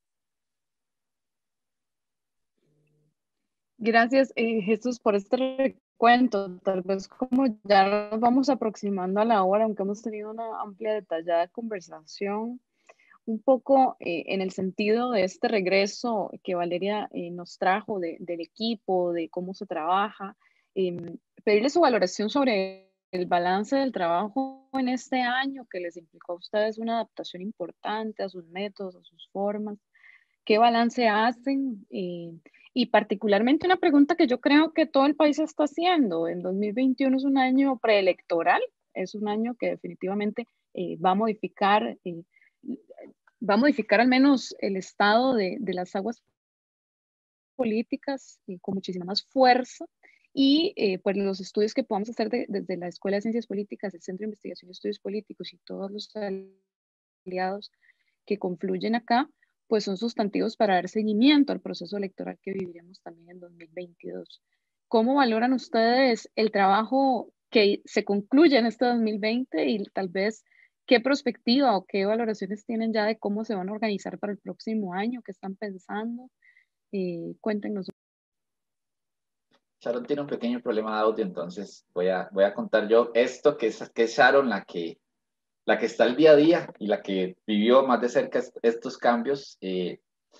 Gracias, eh, Jesús, por este recuento. Tal vez como ya nos vamos aproximando a la hora, aunque hemos tenido una amplia, detallada conversación, un poco eh, en el sentido de este regreso que Valeria eh, nos trajo de, del equipo, de cómo se trabaja, eh, pedirle su valoración sobre el balance del trabajo en este año que les implicó a ustedes una adaptación importante a sus métodos, a sus formas. ¿Qué balance hacen? Eh, y particularmente una pregunta que yo creo que todo el país está haciendo. El dos mil veintiuno es un año preelectoral, es un año que definitivamente eh, va a modificar, eh, va a modificar al menos el estado de, de las aguas políticas eh, con muchísima más fuerza. Y eh, pues los estudios que podamos hacer de, desde la Escuela de Ciencias Políticas, el Centro de Investigación y Estudios Políticos y todos los aliados que confluyen acá, pues son sustantivos para dar seguimiento al proceso electoral que viviremos también en dos mil veintidós. ¿Cómo valoran ustedes el trabajo que se concluye en este dos mil veinte y tal vez qué perspectiva o qué valoraciones tienen ya de cómo se van a organizar para el próximo año? ¿Qué están pensando? Eh, cuéntenos. Sharon tiene un pequeño problema de audio, entonces voy a, voy a contar yo esto, que es, que es Sharon la que, la que está el día a día y la que vivió más de cerca estos cambios. Eh,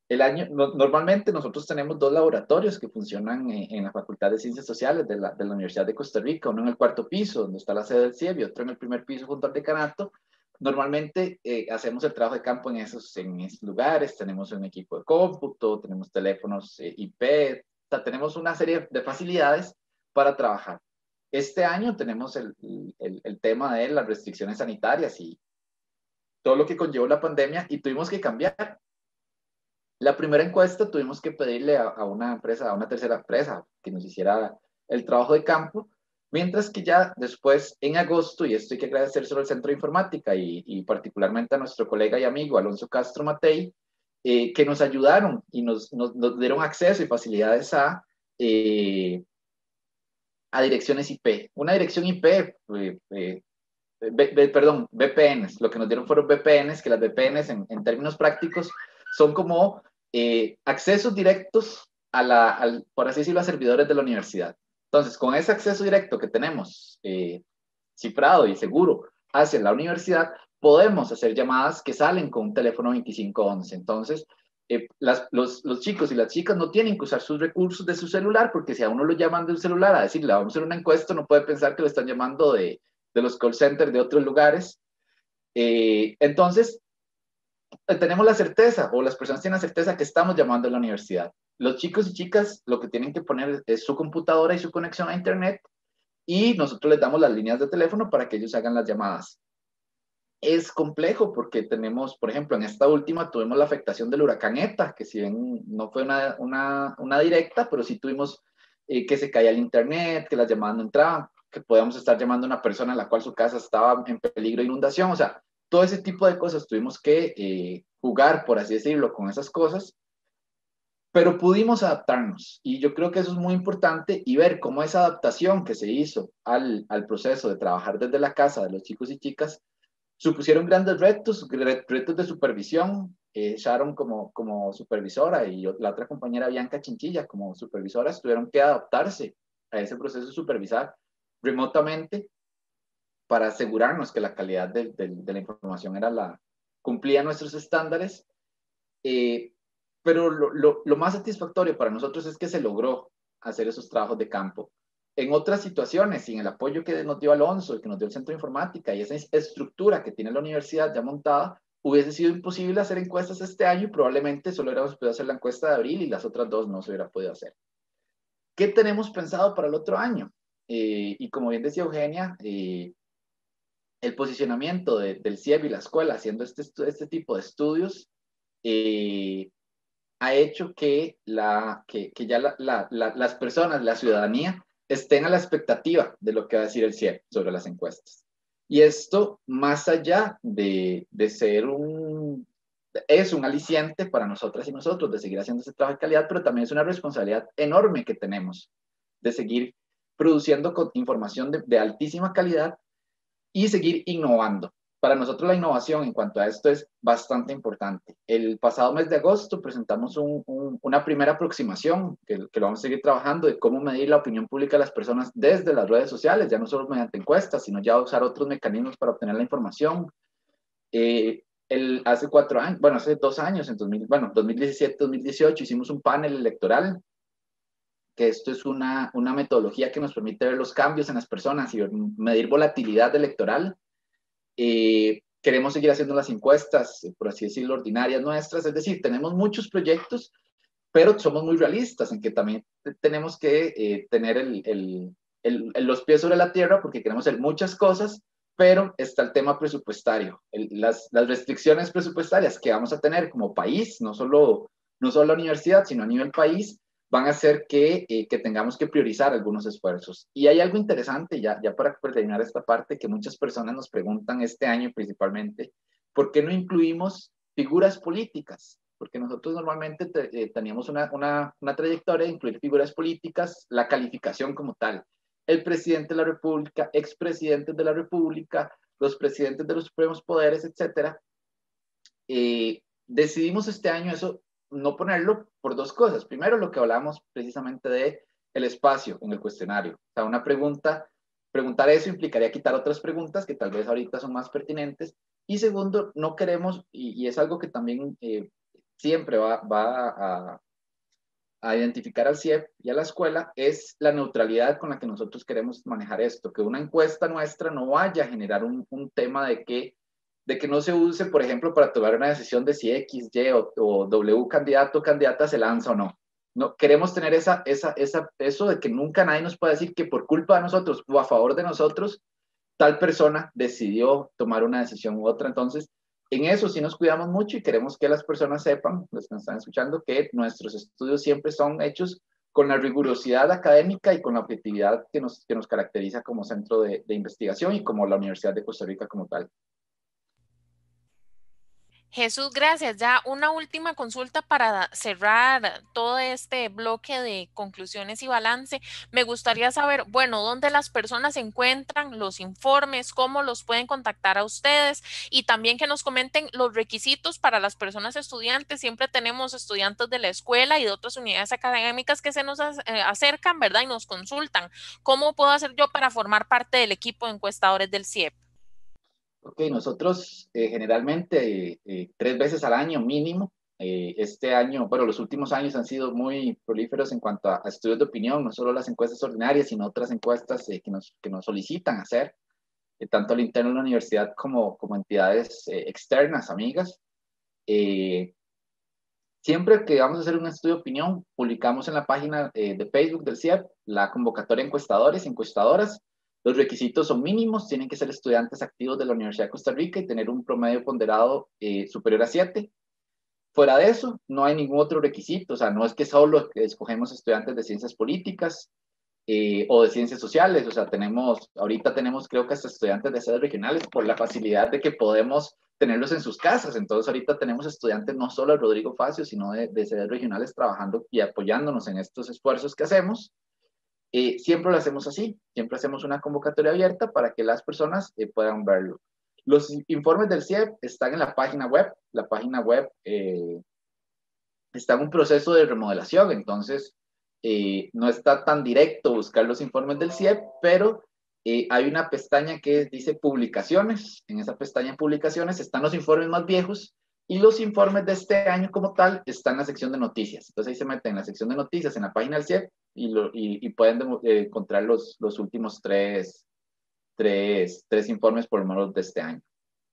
El año, no, normalmente nosotros tenemos dos laboratorios que funcionan en, en la Facultad de Ciencias Sociales de la, de la Universidad de Costa Rica, uno en el cuarto piso, donde está la sede del C I E B, y otro en el primer piso junto al decanato. Normalmente eh, hacemos el trabajo de campo en esos, en esos lugares, tenemos un equipo de cómputo, tenemos teléfonos eh, I P, o sea, tenemos una serie de facilidades para trabajar. Este año tenemos el, el, el tema de las restricciones sanitarias y todo lo que conllevó la pandemia, y tuvimos que cambiar. La primera encuesta tuvimos que pedirle a, a una empresa, a una tercera empresa, que nos hiciera el trabajo de campo, mientras que ya después, en agosto, y esto hay que agradecérselo al Centro de Informática y, y particularmente a nuestro colega y amigo Alonso Castro Matei, eh, que nos ayudaron y nos, nos, nos dieron acceso y facilidades a, eh, a direcciones I P. Una dirección I P, eh, eh, B, B, perdón, V P Ns. Lo que nos dieron fueron V P Ns, que las V P Ns en, en términos prácticos son como eh, accesos directos a la, al, por así decirlo, a servidores de la universidad. Entonces, con ese acceso directo que tenemos eh, cifrado y seguro hacia la universidad, podemos hacer llamadas que salen con un teléfono veinticinco once. Entonces, eh, las, los, los chicos y las chicas no tienen que usar sus recursos de su celular, porque si a uno lo llaman de un celular a decirle, vamos a hacer una encuesta, no puede pensar que lo están llamando de, de los call centers de otros lugares. Eh, entonces, tenemos la certeza, o las personas tienen la certeza que estamos llamando a la universidad. Los chicos y chicas lo que tienen que poner es su computadora y su conexión a internet, y nosotros les damos las líneas de teléfono para que ellos hagan las llamadas. Es complejo porque tenemos, por ejemplo, en esta última tuvimos la afectación del huracán ETA, que si bien no fue una, una, una directa, pero sí tuvimos eh, que se caía el internet, que las llamadas no entraban, que podíamos estar llamando a una persona a la cual su casa estaba en peligro de inundación. O sea, todo ese tipo de cosas tuvimos que eh, jugar, por así decirlo, con esas cosas, pero pudimos adaptarnos, y yo creo que eso es muy importante, y ver cómo esa adaptación que se hizo al, al proceso de trabajar desde la casa de los chicos y chicas supusieron grandes retos, retos de supervisión. eh, Sharon como, como supervisora y la otra compañera Bianca Chinchilla como supervisora tuvieron que adaptarse a ese proceso de supervisar remotamente para asegurarnos que la calidad de, de, de la información era la, cumplía nuestros estándares. Eh, pero lo, lo, lo más satisfactorio para nosotros es que se logró hacer esos trabajos de campo. En otras situaciones, sin el apoyo que nos dio Alonso, que nos dio el Centro de Informática y esa estructura que tiene la universidad ya montada, hubiese sido imposible hacer encuestas este año, y probablemente solo hubiéramos podido hacer la encuesta de abril y las otras dos no se hubiera podido hacer. ¿Qué tenemos pensado para el otro año? Eh, y como bien decía Eugenia, eh, el posicionamiento de, del C I E B y la escuela haciendo este, este tipo de estudios eh, ha hecho que, la, que, que ya la, la, la, las personas, la ciudadanía, estén a la expectativa de lo que va a decir el C I E B sobre las encuestas. Y esto, más allá de, de ser un, es un aliciente para nosotras y nosotros de seguir haciendo ese trabajo de calidad, pero también es una responsabilidad enorme que tenemos de seguir produciendo información de, de altísima calidad y seguir innovando. Para nosotros la innovación en cuanto a esto es bastante importante. El pasado mes de agosto presentamos un, un, una primera aproximación que, que lo vamos a seguir trabajando, de cómo medir la opinión pública de las personas desde las redes sociales, ya no solo mediante encuestas, sino ya usar otros mecanismos para obtener la información. Eh, el, hace cuatro años, bueno, hace dos años, en dos mil, bueno, dos mil diecisiete, dos mil dieciocho, hicimos un panel electoral, que esto es una, una metodología que nos permite ver los cambios en las personas y medir volatilidad electoral. Eh, queremos seguir haciendo las encuestas, por así decirlo, ordinarias nuestras, es decir, tenemos muchos proyectos, pero somos muy realistas en que también tenemos que eh, tener el, el, el, el, los pies sobre la tierra, porque queremos hacer muchas cosas, pero está el tema presupuestario, el, las, las restricciones presupuestarias que vamos a tener como país, no solo, no solo la universidad, sino a nivel país, van a hacer que, eh, que tengamos que priorizar algunos esfuerzos. Y hay algo interesante, ya, ya para terminar esta parte, que muchas personas nos preguntan este año principalmente, ¿por qué no incluimos figuras políticas? Porque nosotros normalmente te, eh, teníamos una, una, una trayectoria de incluir figuras políticas, la calificación como tal. El presidente de la República, expresidentes de la República, los presidentes de los supremos poderes, etcétera. Eh, decidimos este año eso, no ponerlo por dos cosas. Primero, lo que hablamos precisamente de el espacio en el cuestionario. O sea, una pregunta, preguntar eso implicaría quitar otras preguntas que tal vez ahorita son más pertinentes. Y segundo, no queremos, y, y es algo que también eh, siempre va, va a, a identificar al C I E P y a la escuela es la neutralidad con la que nosotros queremos manejar esto, que una encuesta nuestra no vaya a generar un, un tema de que, de que no se use, por ejemplo, para tomar una decisión de si X, Y o, o W candidato o candidata se lanza o no. No, queremos tener esa, esa, esa, eso de que nunca nadie nos pueda decir que por culpa de nosotros o a favor de nosotros, tal persona decidió tomar una decisión u otra. Entonces, en eso sí nos cuidamos mucho y queremos que las personas sepan, los que nos están escuchando, que nuestros estudios siempre son hechos con la rigurosidad académica y con la objetividad que nos, que nos caracteriza como centro de, de investigación y como la Universidad de Costa Rica como tal. Jesús, gracias. Ya una última consulta para cerrar todo este bloque de conclusiones y balance. Me gustaría saber, bueno, dónde las personas encuentran los informes, cómo los pueden contactar a ustedes y también que nos comenten los requisitos para las personas estudiantes. Siempre tenemos estudiantes de la escuela y de otras unidades académicas que se nos acercan, ¿verdad? Y nos consultan. ¿Cómo puedo hacer yo para formar parte del equipo de encuestadores del C I E P? Ok, nosotros eh, generalmente eh, tres veces al año mínimo, eh, este año, bueno, los últimos años han sido muy prolíferos en cuanto a, a estudios de opinión, no solo las encuestas ordinarias, sino otras encuestas eh, que, nos, que nos solicitan hacer, eh, tanto al interno de la universidad como, como entidades eh, externas, amigas. Eh, siempre que vamos a hacer un estudio de opinión, publicamos en la página eh, de Facebook del C I E P la convocatoria a encuestadores, encuestadoras. Los requisitos son mínimos, tienen que ser estudiantes activos de la Universidad de Costa Rica y tener un promedio ponderado eh, superior a siete. Fuera de eso, no hay ningún otro requisito, o sea, no es que solo escogemos estudiantes de ciencias políticas eh, o de ciencias sociales, o sea, tenemos, ahorita tenemos creo que hasta estudiantes de sedes regionales por la facilidad de que podemos tenerlos en sus casas, entonces ahorita tenemos estudiantes no solo de Rodrigo Facio, sino de, de sedes regionales trabajando y apoyándonos en estos esfuerzos que hacemos. Eh, siempre lo hacemos así, siempre hacemos una convocatoria abierta para que las personas eh, puedan verlo. Los informes del C I E P están en la página web, la página web eh, está en un proceso de remodelación, entonces eh, no está tan directo buscar los informes del C I E P, pero eh, hay una pestaña que dice publicaciones, en esa pestaña publicaciones están los informes más viejos y los informes de este año como tal están en la sección de noticias, entonces ahí se meten en la sección de noticias en la página del C I E P y, lo, y, y pueden eh, encontrar los, los últimos tres, tres, tres informes por lo menos de este año.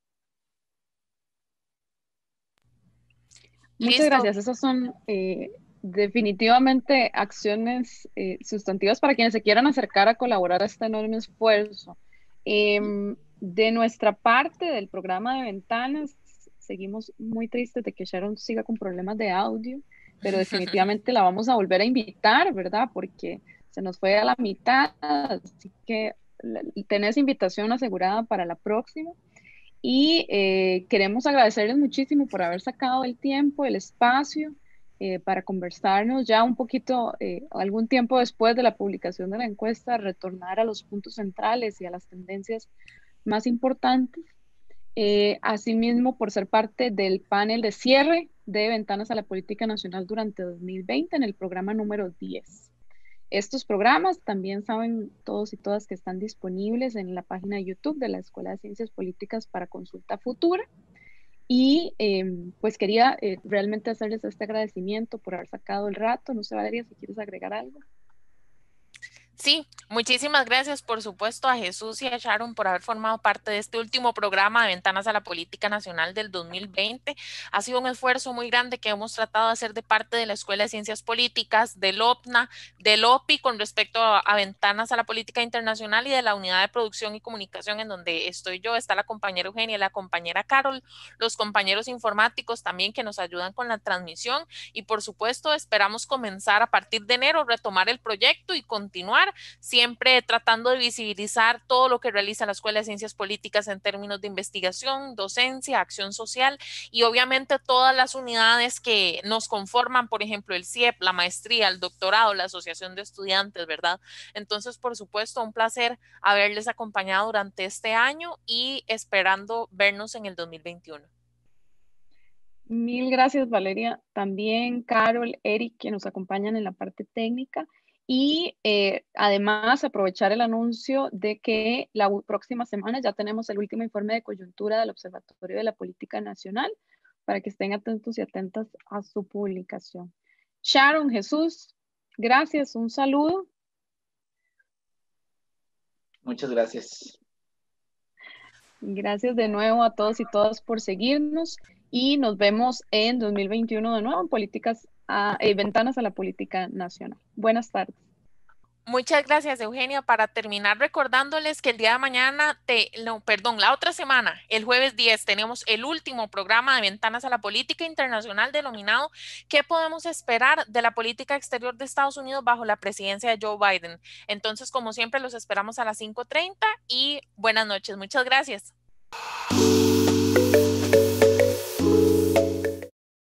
Muchas Listo. gracias. Esas son eh, definitivamente acciones eh, sustantivas para quienes se quieran acercar a colaborar a este enorme esfuerzo. Eh, de nuestra parte del programa de Ventanas, seguimos muy tristes de que Sharon siga con problemas de audio, pero definitivamente la vamos a volver a invitar, ¿verdad? Porque se nos fue a la mitad, así que tenés invitación asegurada para la próxima. Y eh, queremos agradecerles muchísimo por haber sacado el tiempo, el espacio eh, para conversarnos ya un poquito, eh, algún tiempo después de la publicación de la encuesta, retornar a los puntos centrales y a las tendencias más importantes. Eh, asimismo, por ser parte del panel de cierre de Ventanas a la Política Nacional durante dos mil veinte en el programa número diez. Estos programas también saben todos y todas que están disponibles en la página de YouTube de la Escuela de Ciencias Políticas para consulta futura. Y eh, pues quería eh, realmente hacerles este agradecimiento por haber sacado el rato. No sé, Valeria, si quieres agregar algo. Sí, muchísimas gracias, por supuesto, a Jesús y a Sharon por haber formado parte de este último programa de Ventanas a la Política Nacional del dos mil veinte. Ha sido un esfuerzo muy grande que hemos tratado de hacer de parte de la Escuela de Ciencias Políticas, del O P N A, del O P I con respecto a, a Ventanas a la Política Internacional y de la Unidad de Producción y Comunicación en donde estoy yo. Está la compañera Eugenia y la compañera Carol, los compañeros informáticos también que nos ayudan con la transmisión y por supuesto esperamos comenzar a partir de enero, retomar el proyecto y continuar siempre tratando de visibilizar todo lo que realiza la Escuela de Ciencias Políticas en términos de investigación, docencia, acción social y obviamente todas las unidades que nos conforman, por ejemplo, el C I E P, la maestría, el doctorado, la asociación de estudiantes, ¿verdad? Entonces, por supuesto, un placer haberles acompañado durante este año y esperando vernos en el dos mil veintiuno. Mil gracias, Valeria. También Carol, Eric, que nos acompañan en la parte técnica. Y eh, además aprovechar el anuncio de que la próxima semana ya tenemos el último informe de coyuntura del Observatorio de la Política Nacional, para que estén atentos y atentas a su publicación. Sharon, Jesús, gracias, un saludo. Muchas gracias. Gracias de nuevo a todos y todas por seguirnos y nos vemos en dos mil veintiuno de nuevo en políticas a, eh, Ventanas a la Política Nacional. Buenas tardes. Muchas gracias, Eugenia. Para terminar, recordándoles que el día de mañana, te, no, perdón, la otra semana, el jueves diez, tenemos el último programa de Ventanas a la Política Internacional denominado ¿Qué podemos esperar de la política exterior de Estados Unidos bajo la presidencia de Joe Biden? Entonces, como siempre, los esperamos a las cinco treinta y buenas noches. Muchas gracias.